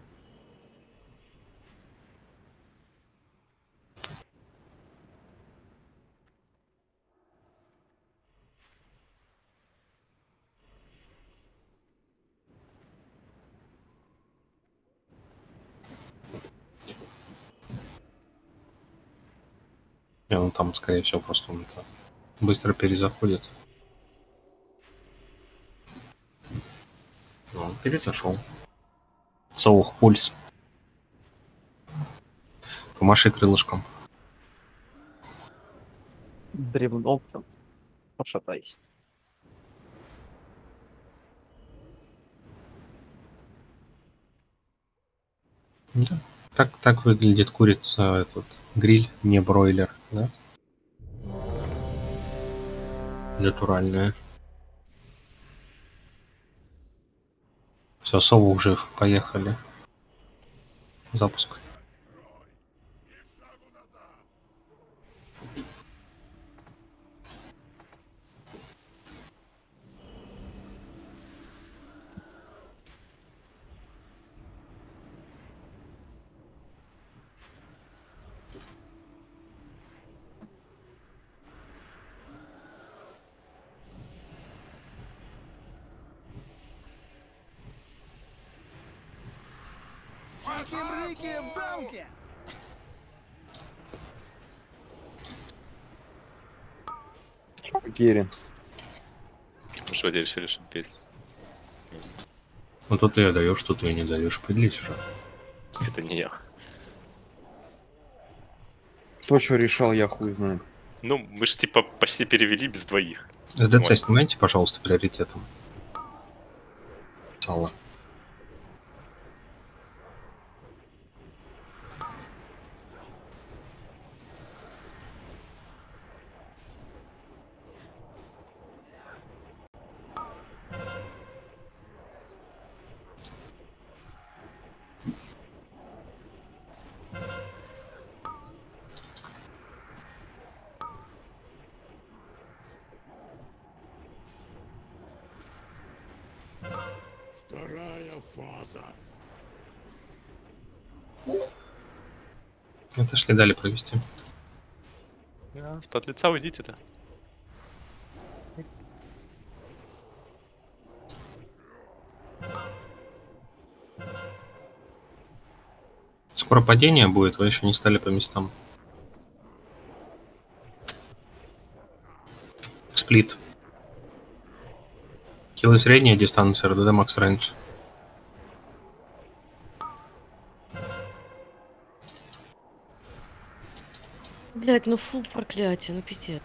И он там, скорее всего, просто он это быстро перезаходит. Ну, он перезашел. Совух пульс. Помаши крылышком. Древном там. Пошатайся. Да. Так выглядит курица, этот гриль, не бройлер, да? Натуральная. Все, совух жив, поехали. Запуск. Герин. Мы что, решили, что без... Ну тут ты ее даешь, тут ее не даешь. Поделись уже. Это не я. Кто что решал, я хуй знает. Ну, мы же типа почти перевели без двоих. С ДЦ снимайте, пожалуйста, приоритетом. Сало. Вторая фаза. Отошли, дали провести. Под лица уйдите-то. Скоро падение будет, вы еще не стали по местам. Сплит. Хилы средняя дистанция, РДД макс рейндж. Блять, ну фу, проклятие, ну пиздец.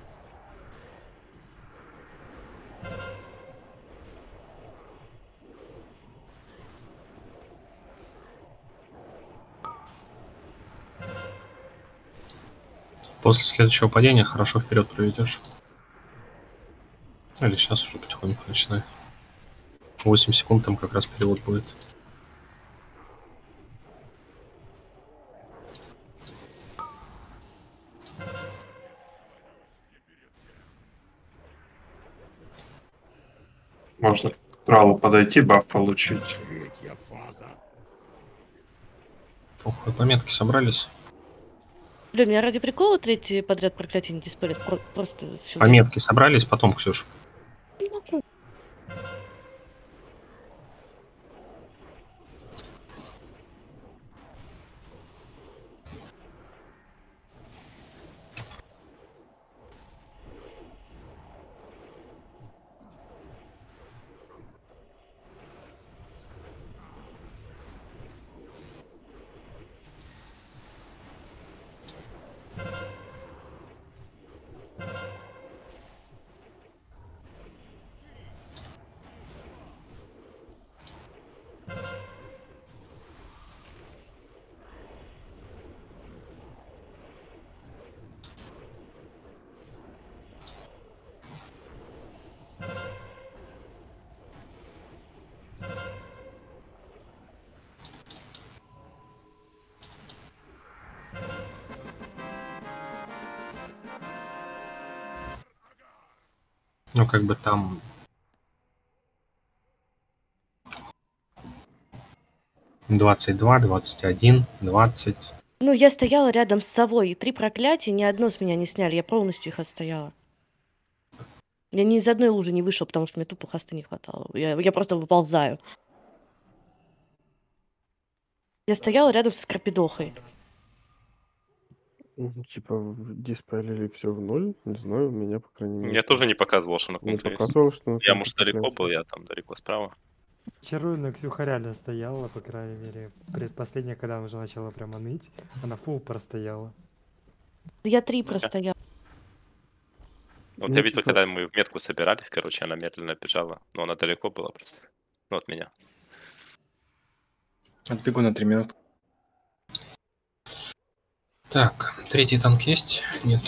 После следующего падения хорошо вперед проведешь. Или сейчас уже потихоньку начинай. 8 секунд там как раз перевод будет. Можно к тралу подойти, баф получить. Третья фаза. Ох, вы пометки собрались? Блин, меня ради прикола третий подряд проклятие не диспелит. Просто всё. Пометки собрались, потом, Ксюш. Не могу. Ну, как бы там... «22, 21, 20». Ну, я стояла рядом с совой, и 3 проклятия, ни одно с меня не сняли, я полностью их отстояла. Я ни из одной лужи не вышел, потому что мне тупо хасты не хватало. Я просто выползаю. Я стояла рядом со Скорпидохой. Типа диспелили все в ноль, не знаю, у меня, по крайней мере. Я тоже не показывал, что на Не ком-то есть. показывал, что на Я, ком-то может, далеко проклятие. был, я там далеко справа. Чарую на Ксюха реально стояла, по крайней мере. Предпоследняя, когда она уже начала прямо ныть, она фул простояла. Я 3 простояла. Вот Ну, я видел, типа- когда мы в метку собирались, короче, она медленно бежала, но она далеко была просто. Ну, от меня. Отбегу на 3 минуты. Так, третий танк есть? Нету.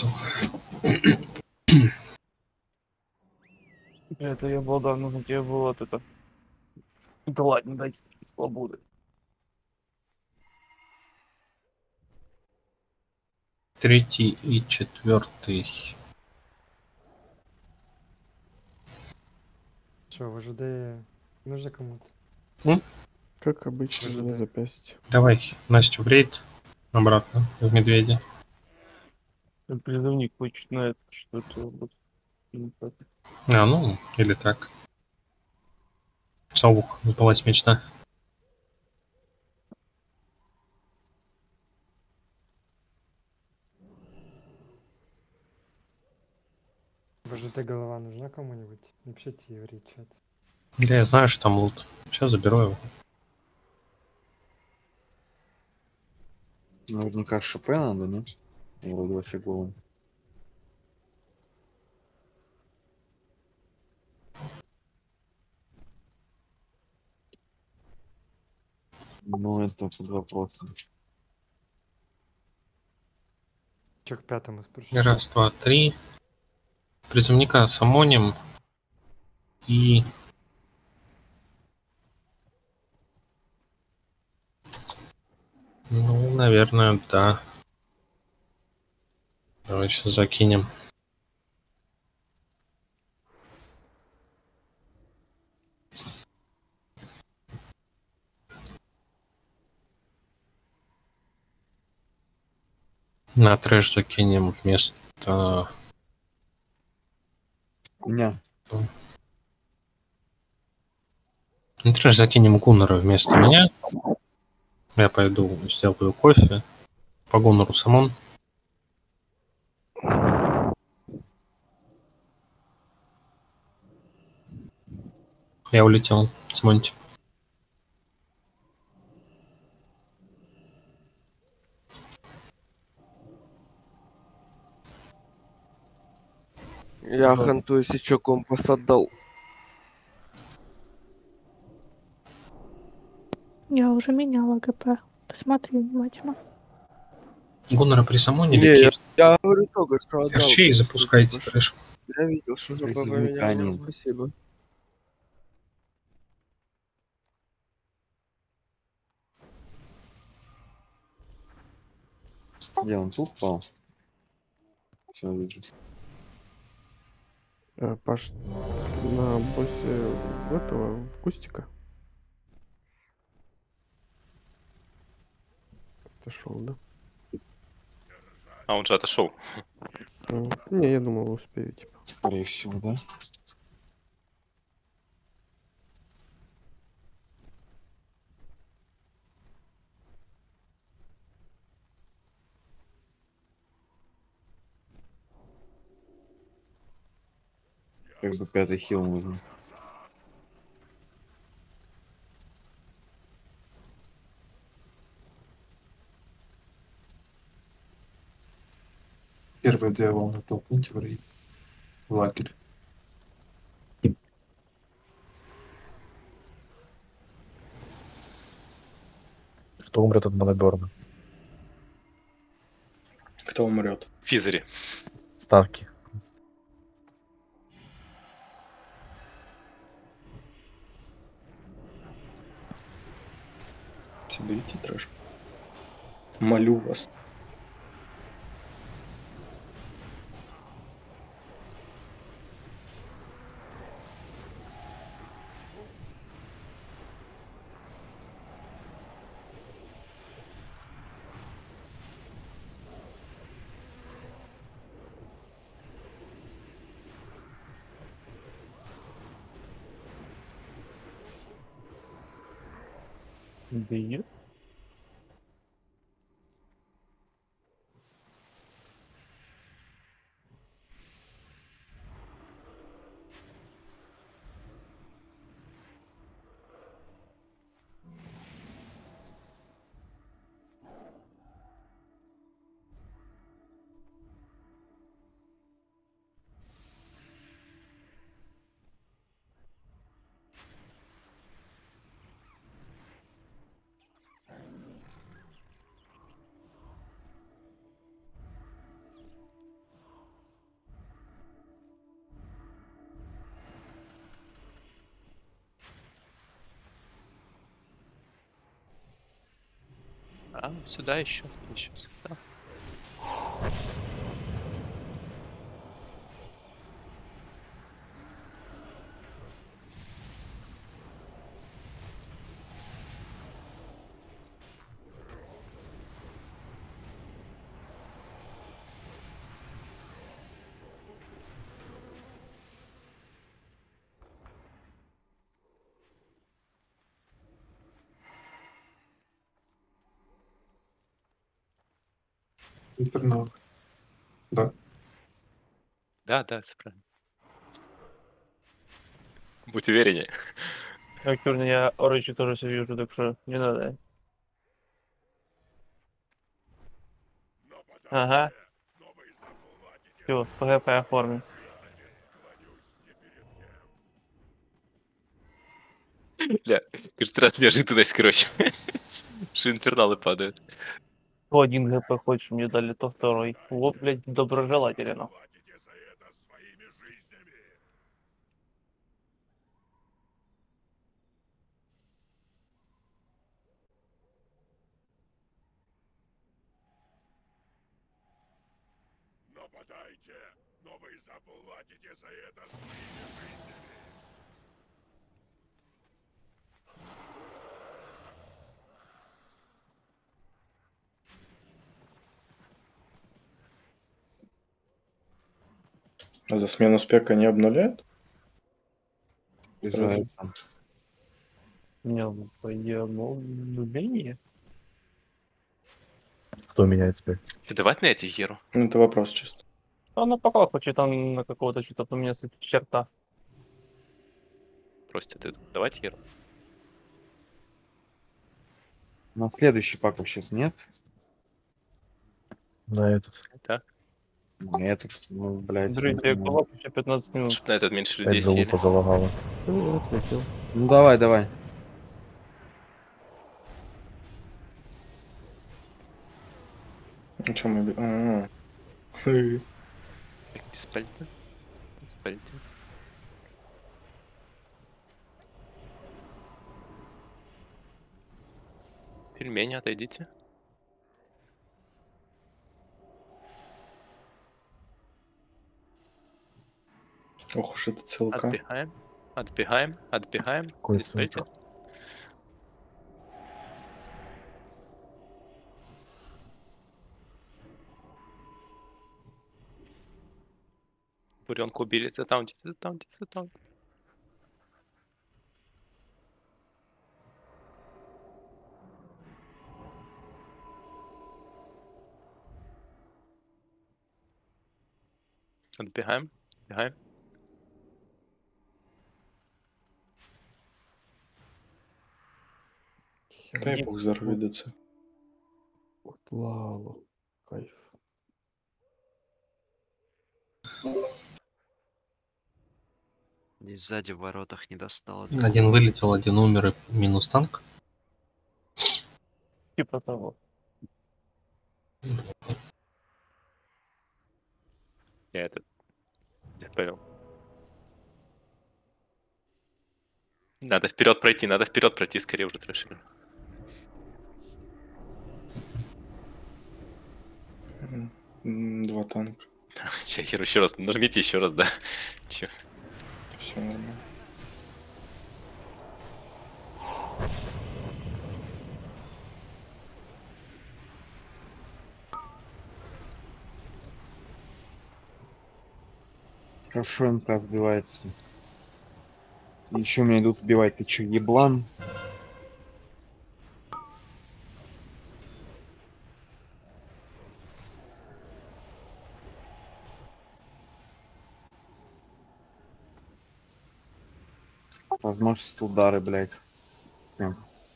Это я был, да, нужно тебе было вот это. Да ладно, дайте свободы. Третий и четвертый. Что, в ЖД нужно кому-то? Как обычно, Ожидаю. мне запястье. Давай Настю в рейд. Обратно в медведя. Призывник хочет на это что-то. Вот. Ну, так. А, ну, или так. Совух, не палась мечта. ВЖД голова нужна кому-нибудь? Напишите еврей чат. Да, я знаю, что там лут. Сейчас заберу его. Наверняка ШП надо, нет? Вроде вообще голый. Ну, это под вопросом. Че к пятому спрашиваю? Раз, два, три. Призывника самоним. И... Ну, наверное, да. Давай сейчас закинем. На трэш закинем вместо... Меня. На трэш закинем Гуннера вместо меня. Я пойду сделаю кофе. По Гуннеру самон. Я улетел. Смоньте. Я хантую, если чё, компас отдал. Я уже меняла ГП. Посмотри внимательно. Гуннера при самоне Не, или я говорю только что отдал. Арчей просто, запускайте типа, трэш. Я видел, что ГП Призывника поменял. нет. Спасибо. Где он тут пал? Все вижу. Паш, на боссе этого, в Кустика. Отошел, да? А он же отошел. Не, я думал, успею, типа. Скорее всего, да? Как бы пятый хил нужен. Первые две волны толкните в лагерь. Кто умрет от моноберна? Кто умрет? Физери. Ставки. Соберите трэш. Молю вас. Бьет. А, сюда еще. Еще сюда. Инфернал. Да. Да, да, все правильно. Будь увереннее. Актюрно, я орочи тоже все вижу, так что не надо. Ага. Все, 100 ГП оформим. Бля, каждый раз неожиданность, короче. Что инферналы падают. То 1 ГП хочешь, мне дали, то второй. Вот, блядь, доброжелательно. Нападайте, но вы заплатите за это своими жизнями. А за смену спека не обнуляют? Из-за этого. Не, по идее, обнуление. Кто меняет спек? Давать на эти Геру? Ну, это вопрос чисто. Она пока хочет там на какого-то что-то поменяться черта. Просит это. Давайте Геру. На следующий пак сейчас нет. На этот. Да. На этот, ну, блядь. Друзья, кулак еще 15 минут. Чтоб на этот меньше людей Опять залупа съели. залагала. Ну давай, давай. Ну что мы... Диспальто. Диспальто. Пельмени, отойдите. Ох уж это целка. Отбегаем. Отбегаем. Отбегаем. Какой Диспальто. Буренку убили. Затаунтить, затаунтить, затаунтить. Отбегаем. Отбегаем. Дай бог здоровья, ДЦ. Вот лава. Кайф. Здесь сзади в воротах не достал. Один вылетел, один умер и минус танк. Типа того. Я это... Я понял. Надо вперед пройти, скорее уже трэшили. Два танка. Сейчас, Херу, еще раз, нажмите еще раз, да. Че? Все нормально. Хорошо МК вбивается. Еще меня идут убивать. Ты че, еблан? Возможность удары, блядь. Прям.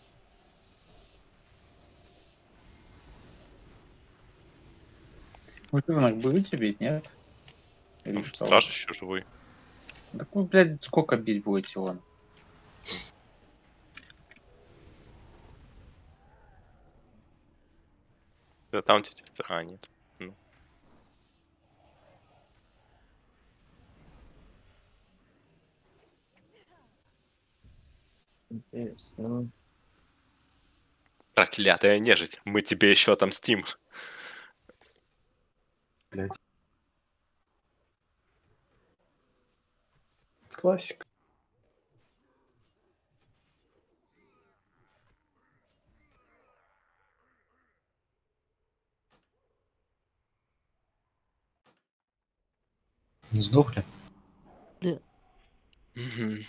Вы ребенок будете бить, нет? Или что? Страж еще живой. Так вы, блядь, сколько бить будете вон? Затаунтите. А, нет. Ну. Интересно. Проклятая нежить. Мы тебе еще отомстим. Блядь. Классика. Сдохли? Да. Угу.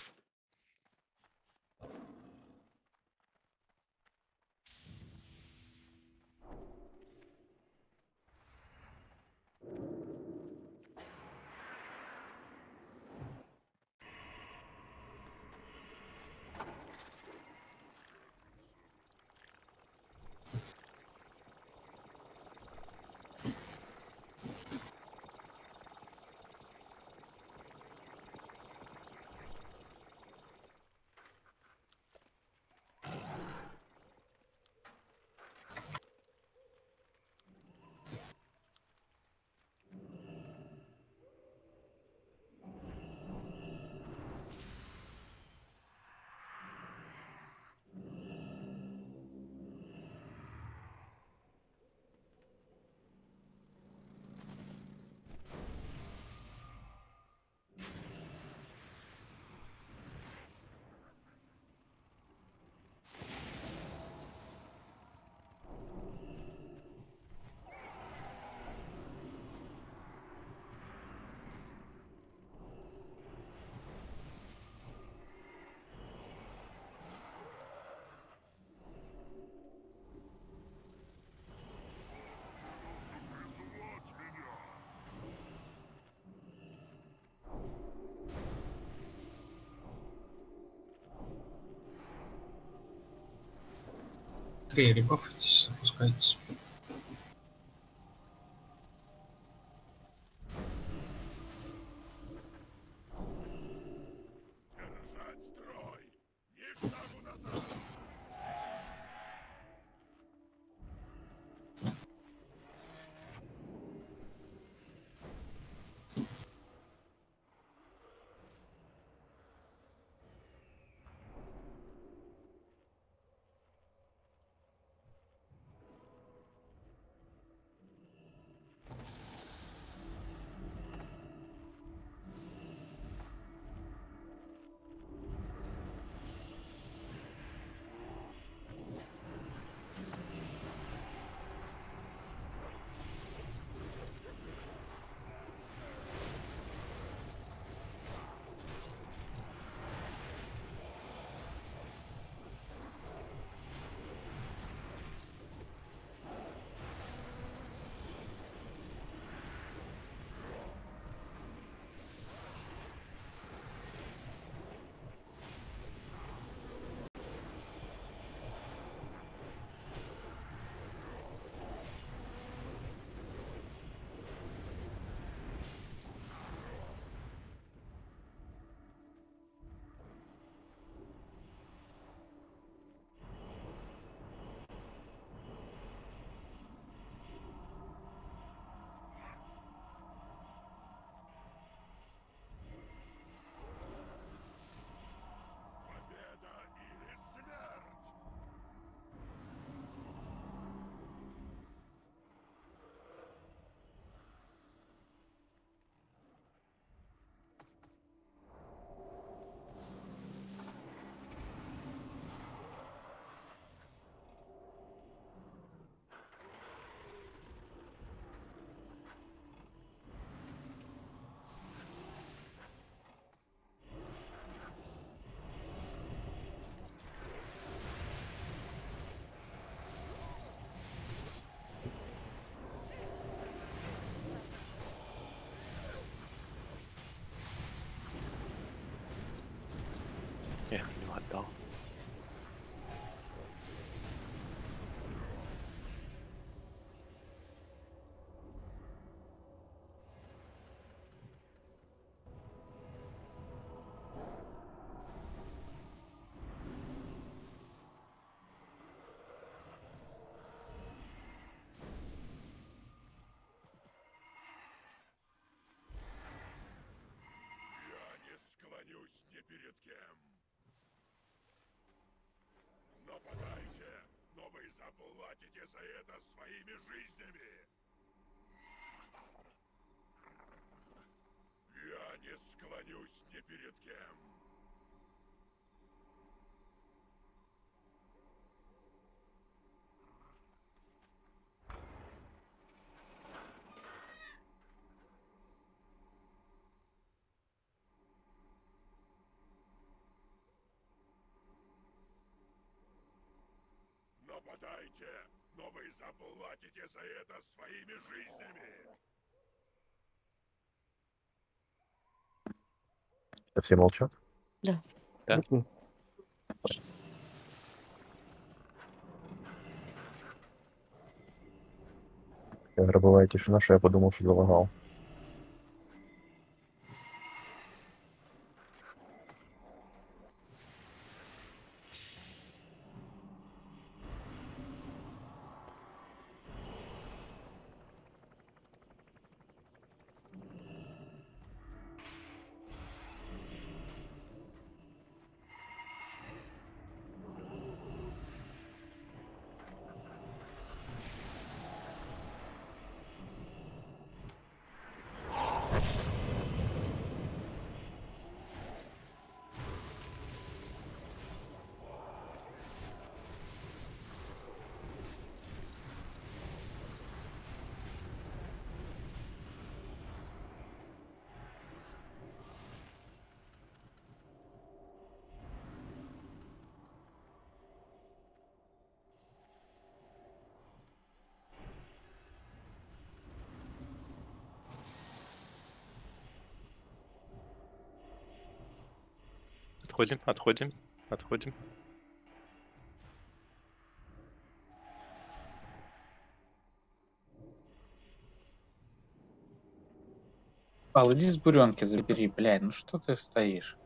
Быстрее ребафайтесь, запускайтесь. Я не отдал. Я не склонюсь ни перед кем. Нападайте, но вы заплатите за это своими жизнями. Я не склонюсь ни перед кем. Нападайте, но вы заплатите за это своими жизнями. Все молчат? Да. Да. Гробовая тишина, что я подумал, что залагал. Отходим, отходим, отходим. Ал, иди с буренки забери, блядь, ну что ты стоишь?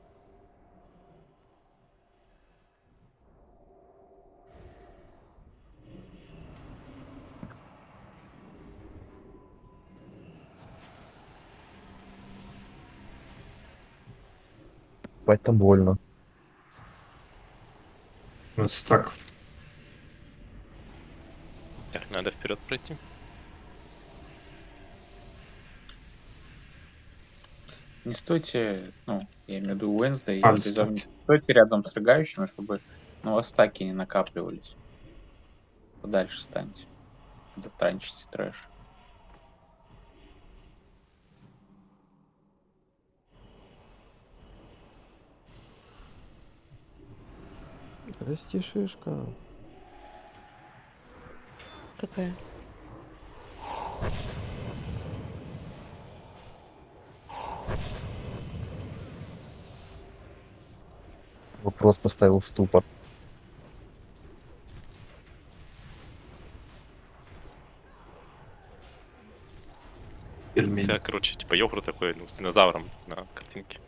Бать там больно. Стаков. Так, надо вперед пройти. Не стойте, ну, я имею в виду Уэнсдей и Альфа. Призовник. Не стойте рядом с рыгающими, чтобы, ну, у вас стаки не накапливались. Подальше станьте. Когда транчите трэш. Расти шишка. Какая? Вопрос поставил в ступор. Да, короче, типа йогурт такой, ну, с динозавром на картинке.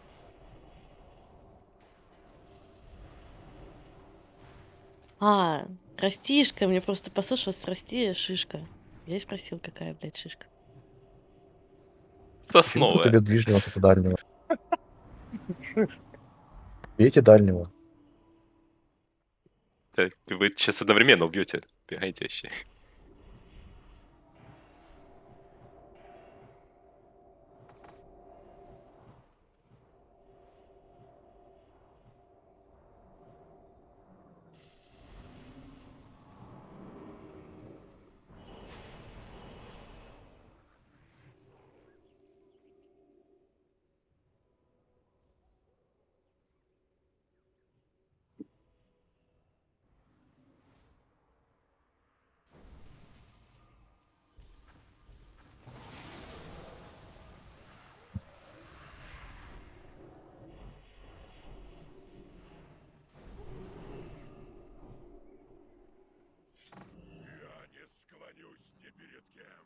А, растишка. Мне просто послышалось расти шишка. Я и спросил, какая, блядь, шишка. Почему Сосновая. тебе ближнего, а тут дальнего? Бейте дальнего. Так, вы сейчас одновременно убьете. Бегайте вообще. Я не склонюсь ни перед кем.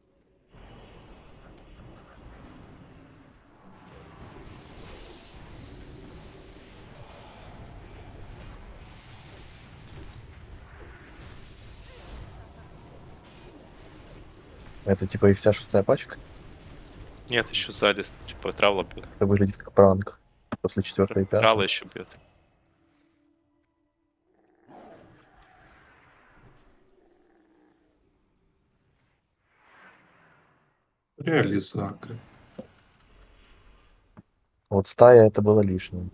Это типа и вся 6-я пачка? Нет, еще сзади, типа, травла бьет. Это выглядит как пранк. После 4-й и 5-й. Трава еще бьет. Реализака. Вот стая это было лишним.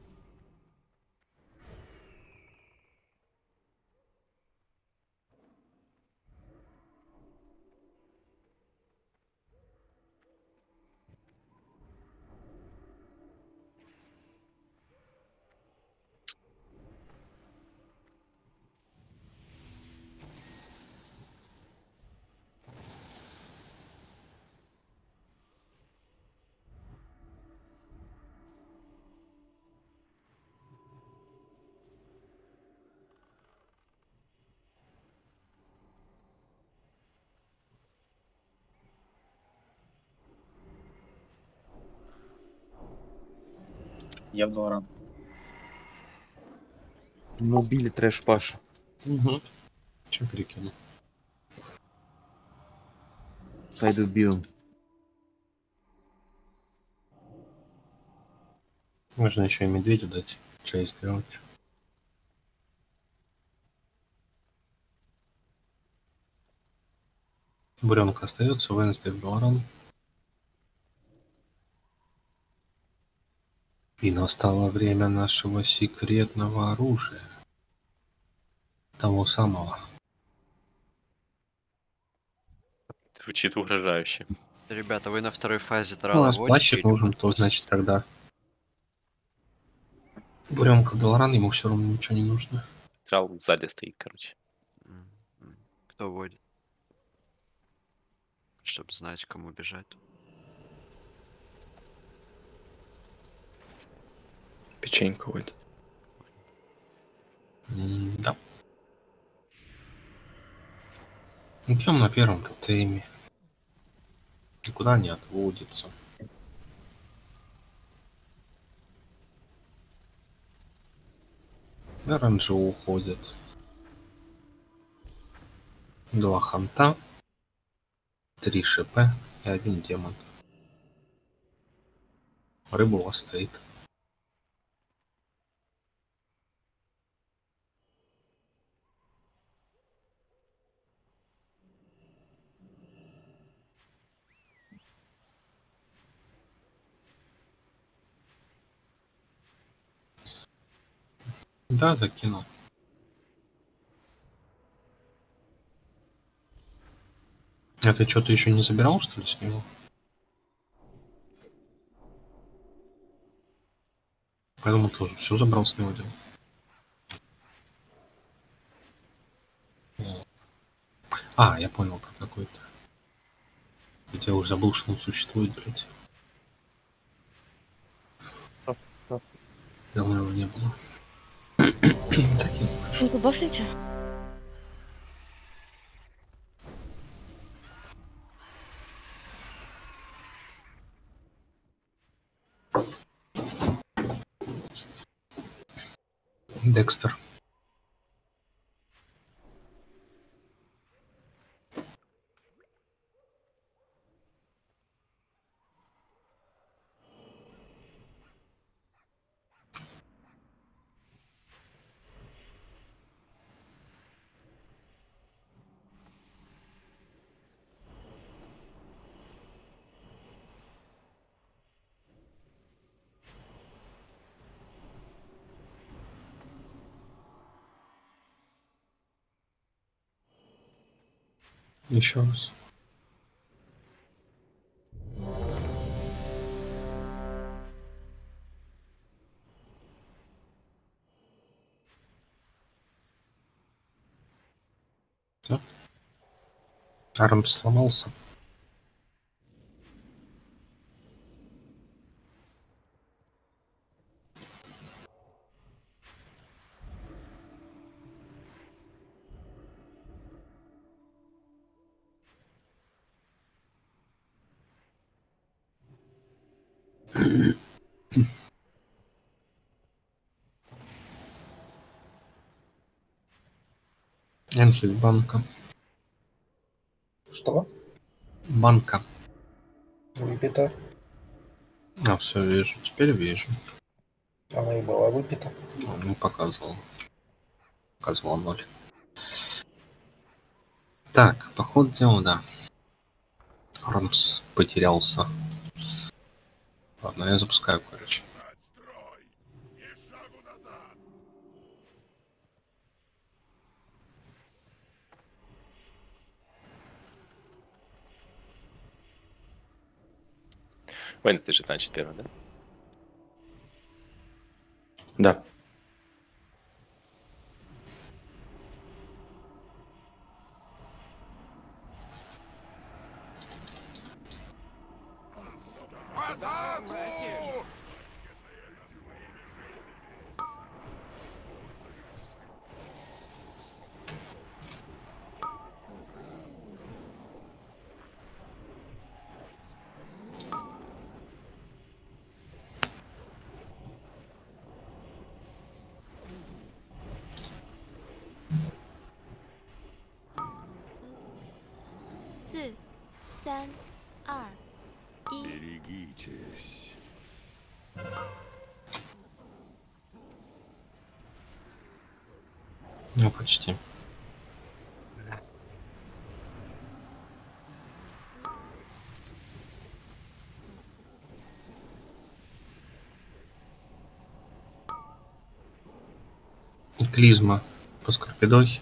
Я в 2 раза. Мы убили трэш Паша. Угу. Чем перекину? Сайд убил. Можно еще и медведю дать чай сделать. Буренка остается, Венсдей в Баларон. И настало время нашего секретного оружия. Того самого. Звучит угрожающе. Ребята, вы на второй фазе У трала нас водите плащик или нужен, вот то значит тогда. Буренка Долоран, ему все равно ничего не нужно. Трал сзади стоит, короче. кто водит? Чтобы знать, кому бежать. Печенька вот. Да. Идем на первом тотеме. Никуда не отводится. Оранжи уходят. 2 ханта, 3 ШП и 1 демон. Рыба у вас стоит. Да, закинул. А ты что-то еще не забирал, что ли, с него? Поэтому тоже все забрал с него дело. А, я понял про какой-то. Я уже забыл, что он существует, блядь. Давно его не было. Ну, побашните. Декстер. Еще раз. Всё. Арм сломался. Энфилд банка. Что? Банка. Выпита. А, все вижу. Теперь вижу. Она и была выпита. Ну, показывал. Показывал 0. Так, по ходу дела, да. Рамс потерялся. Ладно, я запускаю, короче. Венс лежит на 4, да? Да. Берегитесь. Ну, почти. Клизма по Скорпидохе.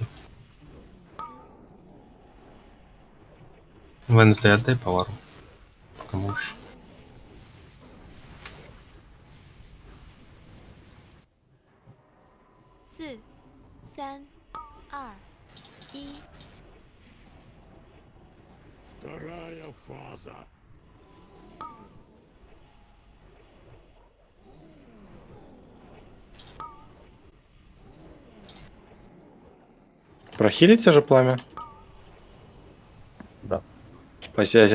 Венсдей, отдай повару. Пока можешь. Вторая фаза. Прохилите же пламя? Да. По связи.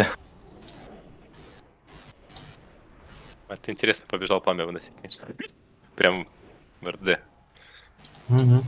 Это интересно, побежал пламя выносить, конечно. Прям в РД. Угу.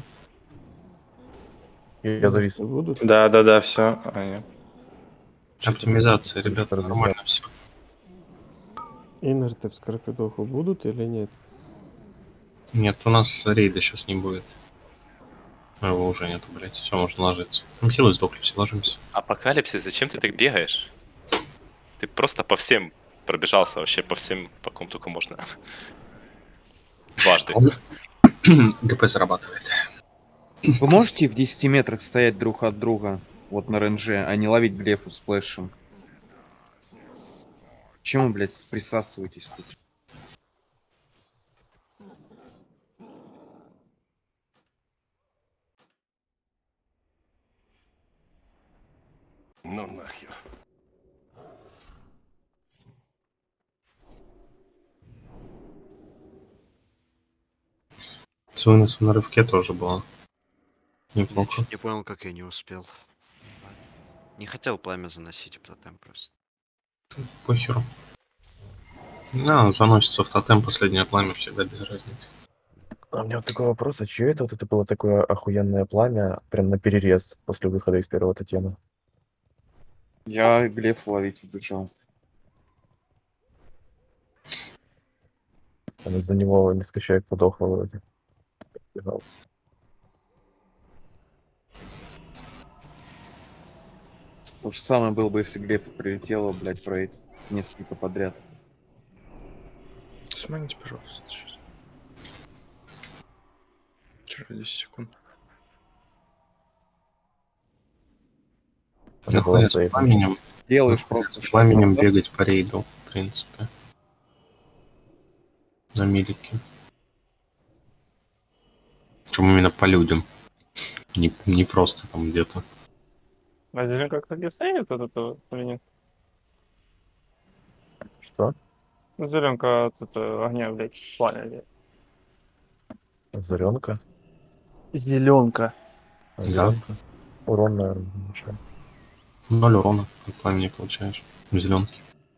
Я завис. Будут? Да, все. А, нет. Оптимизация, ребята, нормально все. Инерты в Скорпидоху будут или нет? Нет, у нас рейда сейчас не будет. Его уже нету, блядь. Все, можно ложиться. Ну, хилы сдохли, все, ложимся. Апокалипсис, зачем ты так бегаешь? Ты просто по всем пробежался, вообще по всем, по ком только можно. Дважды. ГП зарабатывает. Вы можете в 10 метрах стоять друг от друга, вот на рейнже, а не ловить глефу с флешем? Почему, блядь, присасываетесь тут? Ну нахер. Суинес на рывке тоже было. Неплохо. Чуть не понял, как я не успел. Не хотел пламя заносить в тотем просто. Похеру. Ну, заносится в тотем последнее пламя, всегда без разницы. А у меня вот такой вопрос, а чье это вот это было такое охуенное пламя прям на перерез после выхода из первого тотема? Я глеф ловить убежал. Там из-за него несколько человек подохло вроде. Бежал. То же самое было бы, если глефа прилетела, блядь, про несколько подряд. Сманите, пожалуйста, сейчас. Через 10 секунд. Нахуя с пламенем? Делаешь просто пламенем бегать по рейду, в принципе. На милике. Причем именно по людям. Не просто там где-то. А Зеленка, кстати, сейвит от этого или нет? Что? Ну, Зеленка от этого огня, блядь, пламя, блядь. Заренка? Зеленка. Да. Урон, наверное, ничего. 0 урона от пламени получаешь. В зеленке.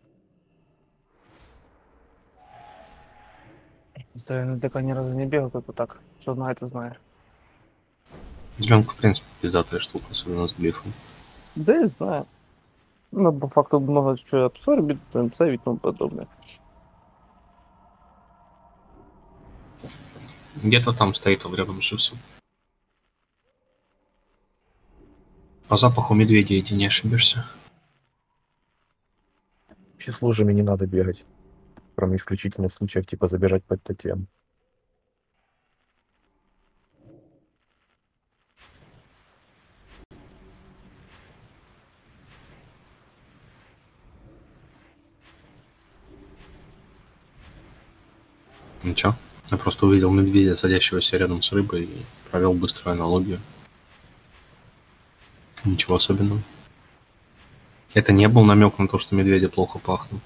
Да, я так ни разу не бегал, только так. Что знает, и знает. Зеленка, в принципе, пиздатая штука, особенно с глифом. Да, я знаю. Ну, по факту много чего абсорбит, там, сейвить и тому подобное. Где-то там стоит он рядом с Жисом. По запаху медведя иди, не ошибешься. Вообще с лужами не надо бегать. Кроме исключительных случаев, типа забежать под тотем. Ничего. Я просто увидел медведя, садящегося рядом с рыбой, и провел быструю аналогию. Ничего особенного. Это не был намек на то, что медведи плохо пахнут.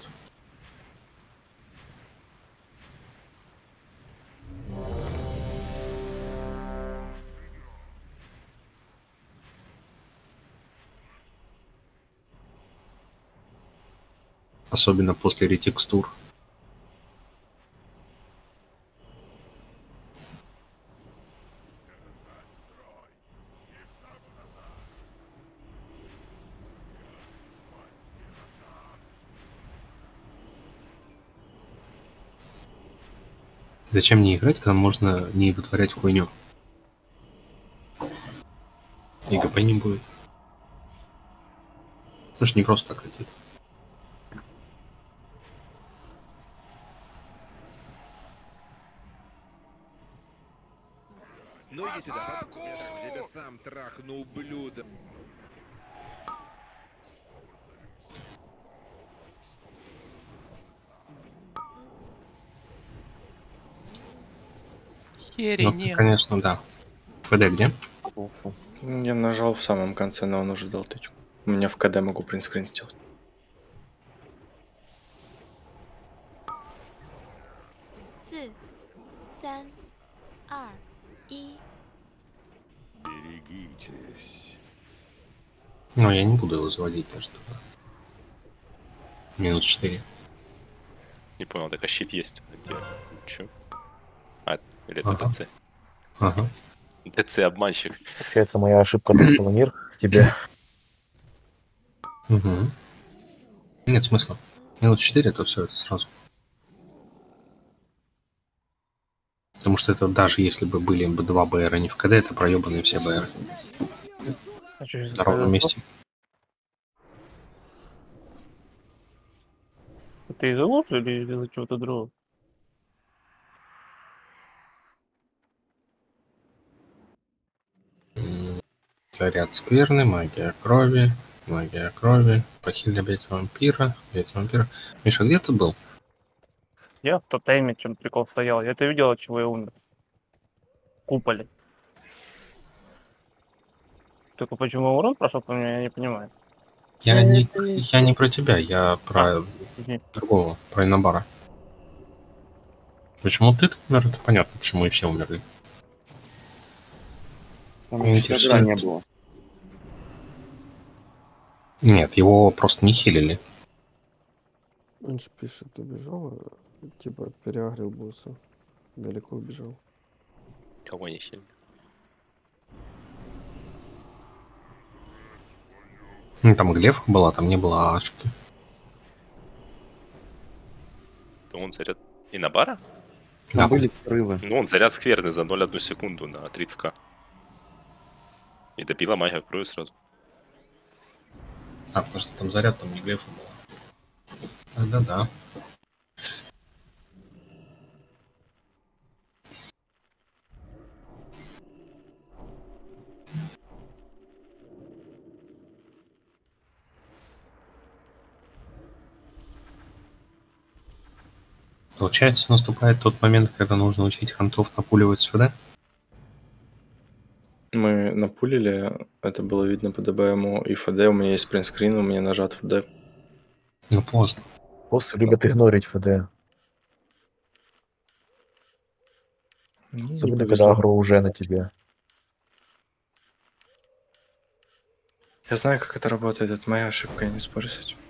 Особенно после ретекстур. Зачем не играть, когда можно не вытворять хуйню? И ГП не будет. Потому что не просто так летит. Ну иди сюда, я тебя сам трахну, ублюдок. Ну, ты, конечно, да. ФД где? Я нажал в самом конце, но он уже дал тычку. У меня в КД могу принтскрин сделать. Ну, я не буду его заводить даже туда. Минус 4. Не понял, так а щит есть? Где? Чё? А, или это Ага. ТЦ? Ага. ТЦ обманщик. Получается, моя ошибка достала мир к тебе. Угу. Нет смысла. Минут 4 это все, это сразу. Потому что это даже если бы были бы 2 БР, не в КД, это проебанные все БР. На ровном месте. Ты из-за лужи или из-за чего-то другого? Заряд скверны, магия крови, похиль объять вампира, Миша, где ты был? Я в тотеме, чем прикол стоял. Я это видел, от чего я умер. В куполе. Только почему урон прошел по мне, я не понимаю. Я не про тебя, я про другого, про Инобара. Почему ты умер, это понятно, почему и все умерли. Там ядра не было. Нет, его просто не хилили. Он же пишет, убежал, типа переагрил босса. Далеко убежал. Кого не хилили? Ну, там глеф была, там не было ашки. То он заряд Инобара? Там были взрывы. Ну, он заряд скверный за 0,1 секунду на 30к. И добила магия крови сразу. А, потому что там заряд, там не глефа было. Тогда да. Получается, наступает тот момент, когда нужно учить хантов напуливать сюда? Мы напулили, это было видно по ДБМу и ФД, у меня есть принтскрин, у меня нажат ФД. Ну поздно. Боссы любят игнорить ФД. Особенно, когда агро уже на тебе. Я знаю, как это работает, это моя ошибка, я не спорю с этим.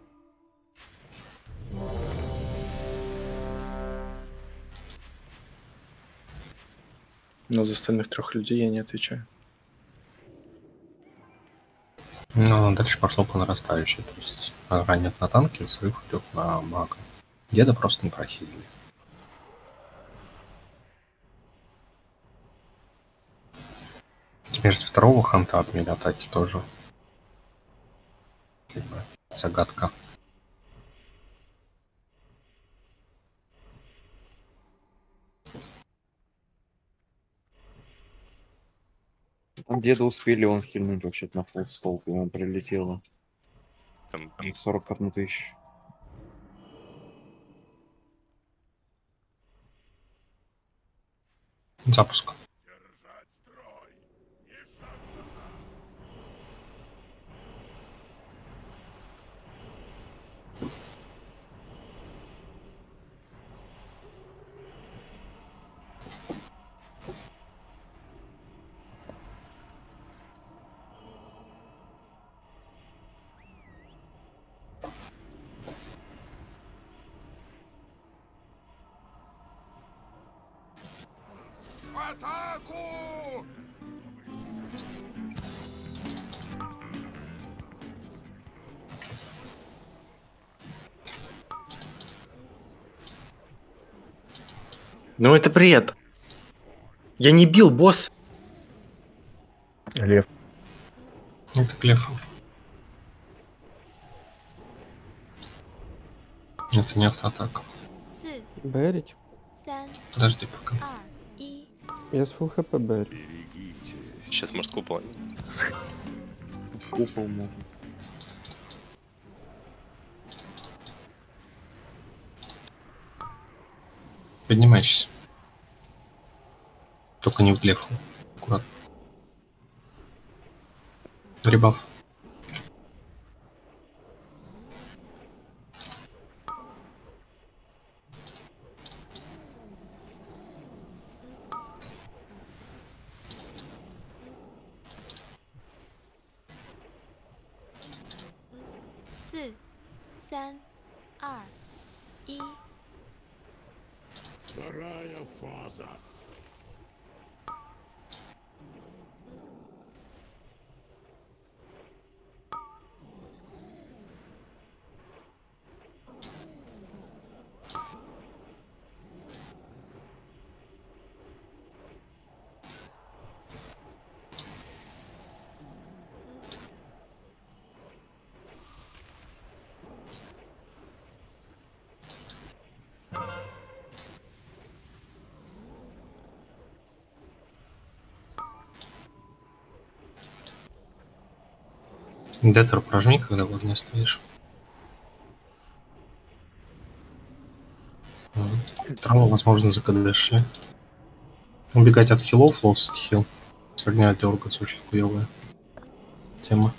Но за остальных 3 людей я не отвечаю. Ну, дальше пошло по нарастающей. То есть ранят на танке, взрыв идет на бака. Деда просто не прохилили. Смерть второго ханта от мили-атаки тоже. Как бы загадка. Там деда успели он хильнуть вообще-то на фулл столб, ему прилетело. Там 41 тысяч. Запуск. Атаку! Ну это бред. Я не бил, босс. Лев. Это глеф. Это не автоатака. Берить? Подожди пока. Я с фулл хп беру. Сейчас может купол. Купол можно. Поднимайся. Только не в глефу. Аккуратно. Ребаф. Вторая фаза. Детер прожми, когда в огне стоишь. Травма, возможно, закадеши. Убегать от хилов, ловский хил. С огня дергаться очень хуёвая тема.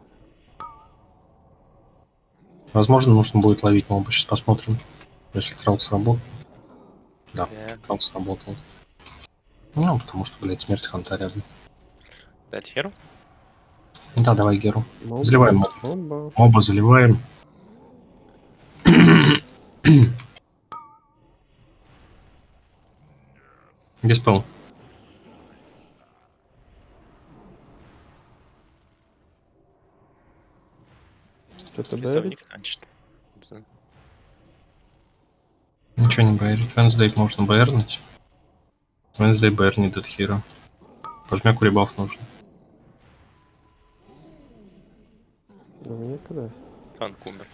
Возможно, нужно будет ловить моба. Сейчас посмотрим. Если трал сработал. Да, трал сработал. Ну, потому что, блядь, смерть ханта рядом. Дать Геру? Да, давай Геру. Моба, Заливаем моба. Моба заливаем. Без пол. Что-то Рисовник, значит. Ничего не байрить. Венсдей можно байрнуть. Венсдей байрнит от хира. Пожмяк ребаф нужен. Ну, никогда. Танк умер.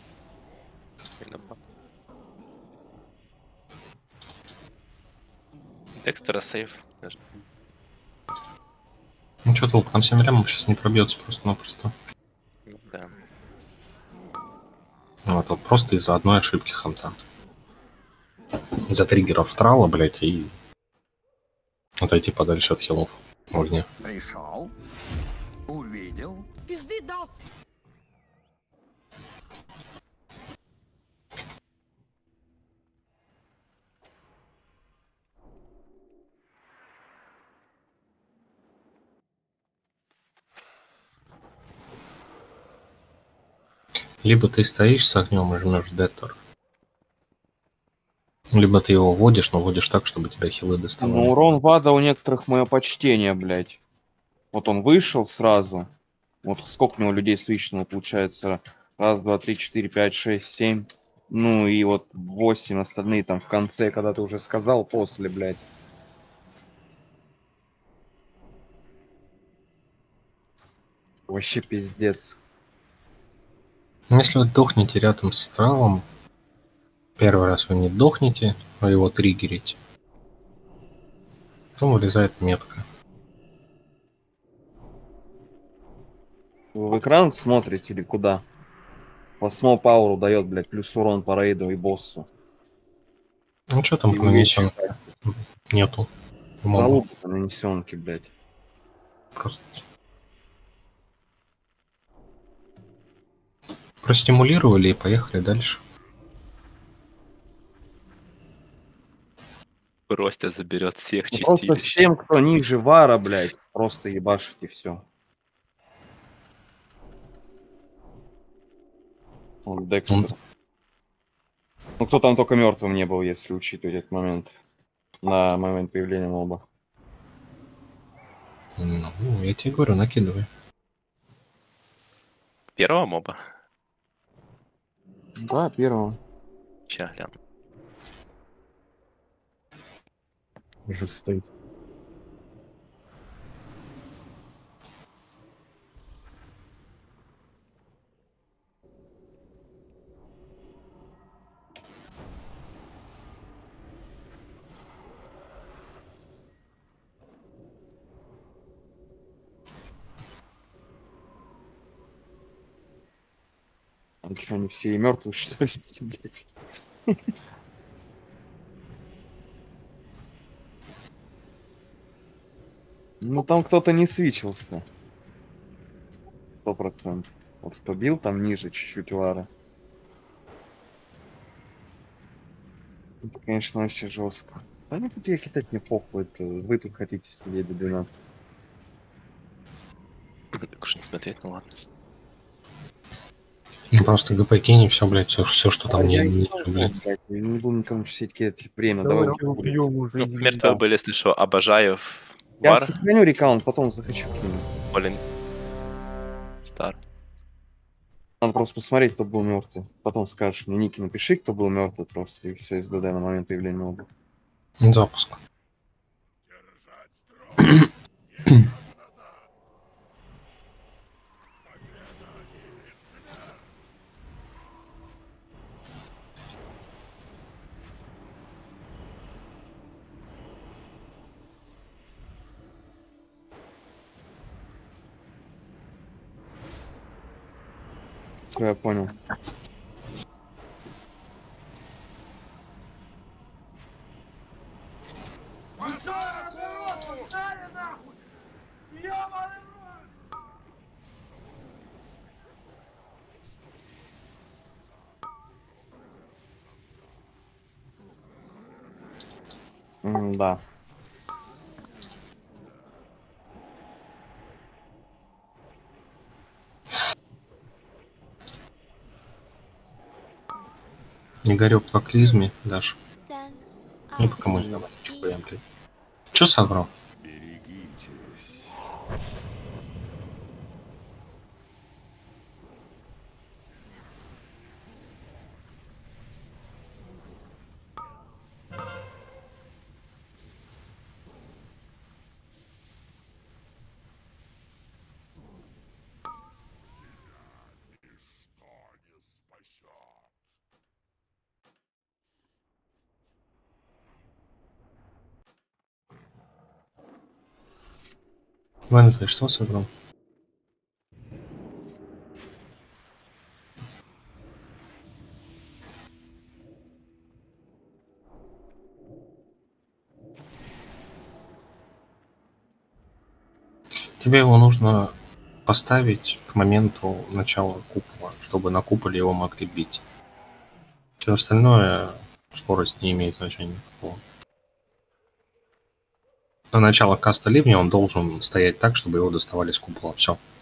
Декстера сейф. Ну что толк, там 7 рямов сейчас не пробьется просто-напросто. Да. Вот, вот просто из-за одной ошибки ханта. Из-за триггеров трала, блять, и отойти подальше от хилов в огне. Пришел, увидел. Пизды дал. Либо ты стоишь с огнем и жмешь детер, либо ты его водишь, но водишь так, чтобы тебя хилы доставали. Ну, урон ВАДа у некоторых мое почтение, блядь. Вот он вышел сразу. Вот сколько у него людей свищено получается? Раз, два, три, четыре, пять, шесть, семь. Ну и вот 8 остальные там в конце, когда ты уже сказал, после, блядь. Вообще пиздец. Если вы дохнете рядом с тралом, первый раз вы не дохнете, вы его триггерите. Потом вылезает метка. Вы в экран смотрите или куда? По Small Power дает, блядь, плюс урон по рейду и боссу. Ну что там по нанесенке? Нету. Залупа по нанесенке, блядь. Просто простимулировали и поехали дальше. Просто заберет всех Ну, просто чистилищ. всем, кто ниже вара, блядь, просто ебашить и все. Вот Декстер. Ну кто там только мертвым не был, если учитывать этот момент. На момент появления моба. Ну, я тебе говорю, накидывай. Первого моба? Да, первого. Ща гляну. Мужик стоит. А что, они все и мертвые, что ли, блядь? Ну там кто-то не свичился. 100%. Вот кто бил там ниже чуть-чуть вара. Это, конечно, вообще жестко. Да не тут я кидать не похуй, это вы тут хотите сидеть до 12. Так уж не смотреть, ну ладно. Ну просто ГП кинь и все, блядь, все, что там Я не, блядь, я не буду никому сидеть кидать время, Давай давай. его убьем уже. Ну, иди. мертвые были, если что, обожаю Я вар. сохраню рекаунт, потом захочу к нему. Блин. Стар. Надо просто посмотреть, кто был мертвый. Потом скажешь мне, Ники, напиши, кто был мертвый просто, и все из ДД на момент появления моба. Запуск. Все, я понял. Да. Игорек по клизме, Даш. Ну, по кому не давай, ничего, я, блядь. Чё соврал? Венсли, что сыграл? Тебе его нужно поставить к моменту начала купола, чтобы на куполе его могли бить. Все остальное, скорость не имеет значения никакого. На начало каста ливня он должен стоять так, чтобы его доставали с купола. Все.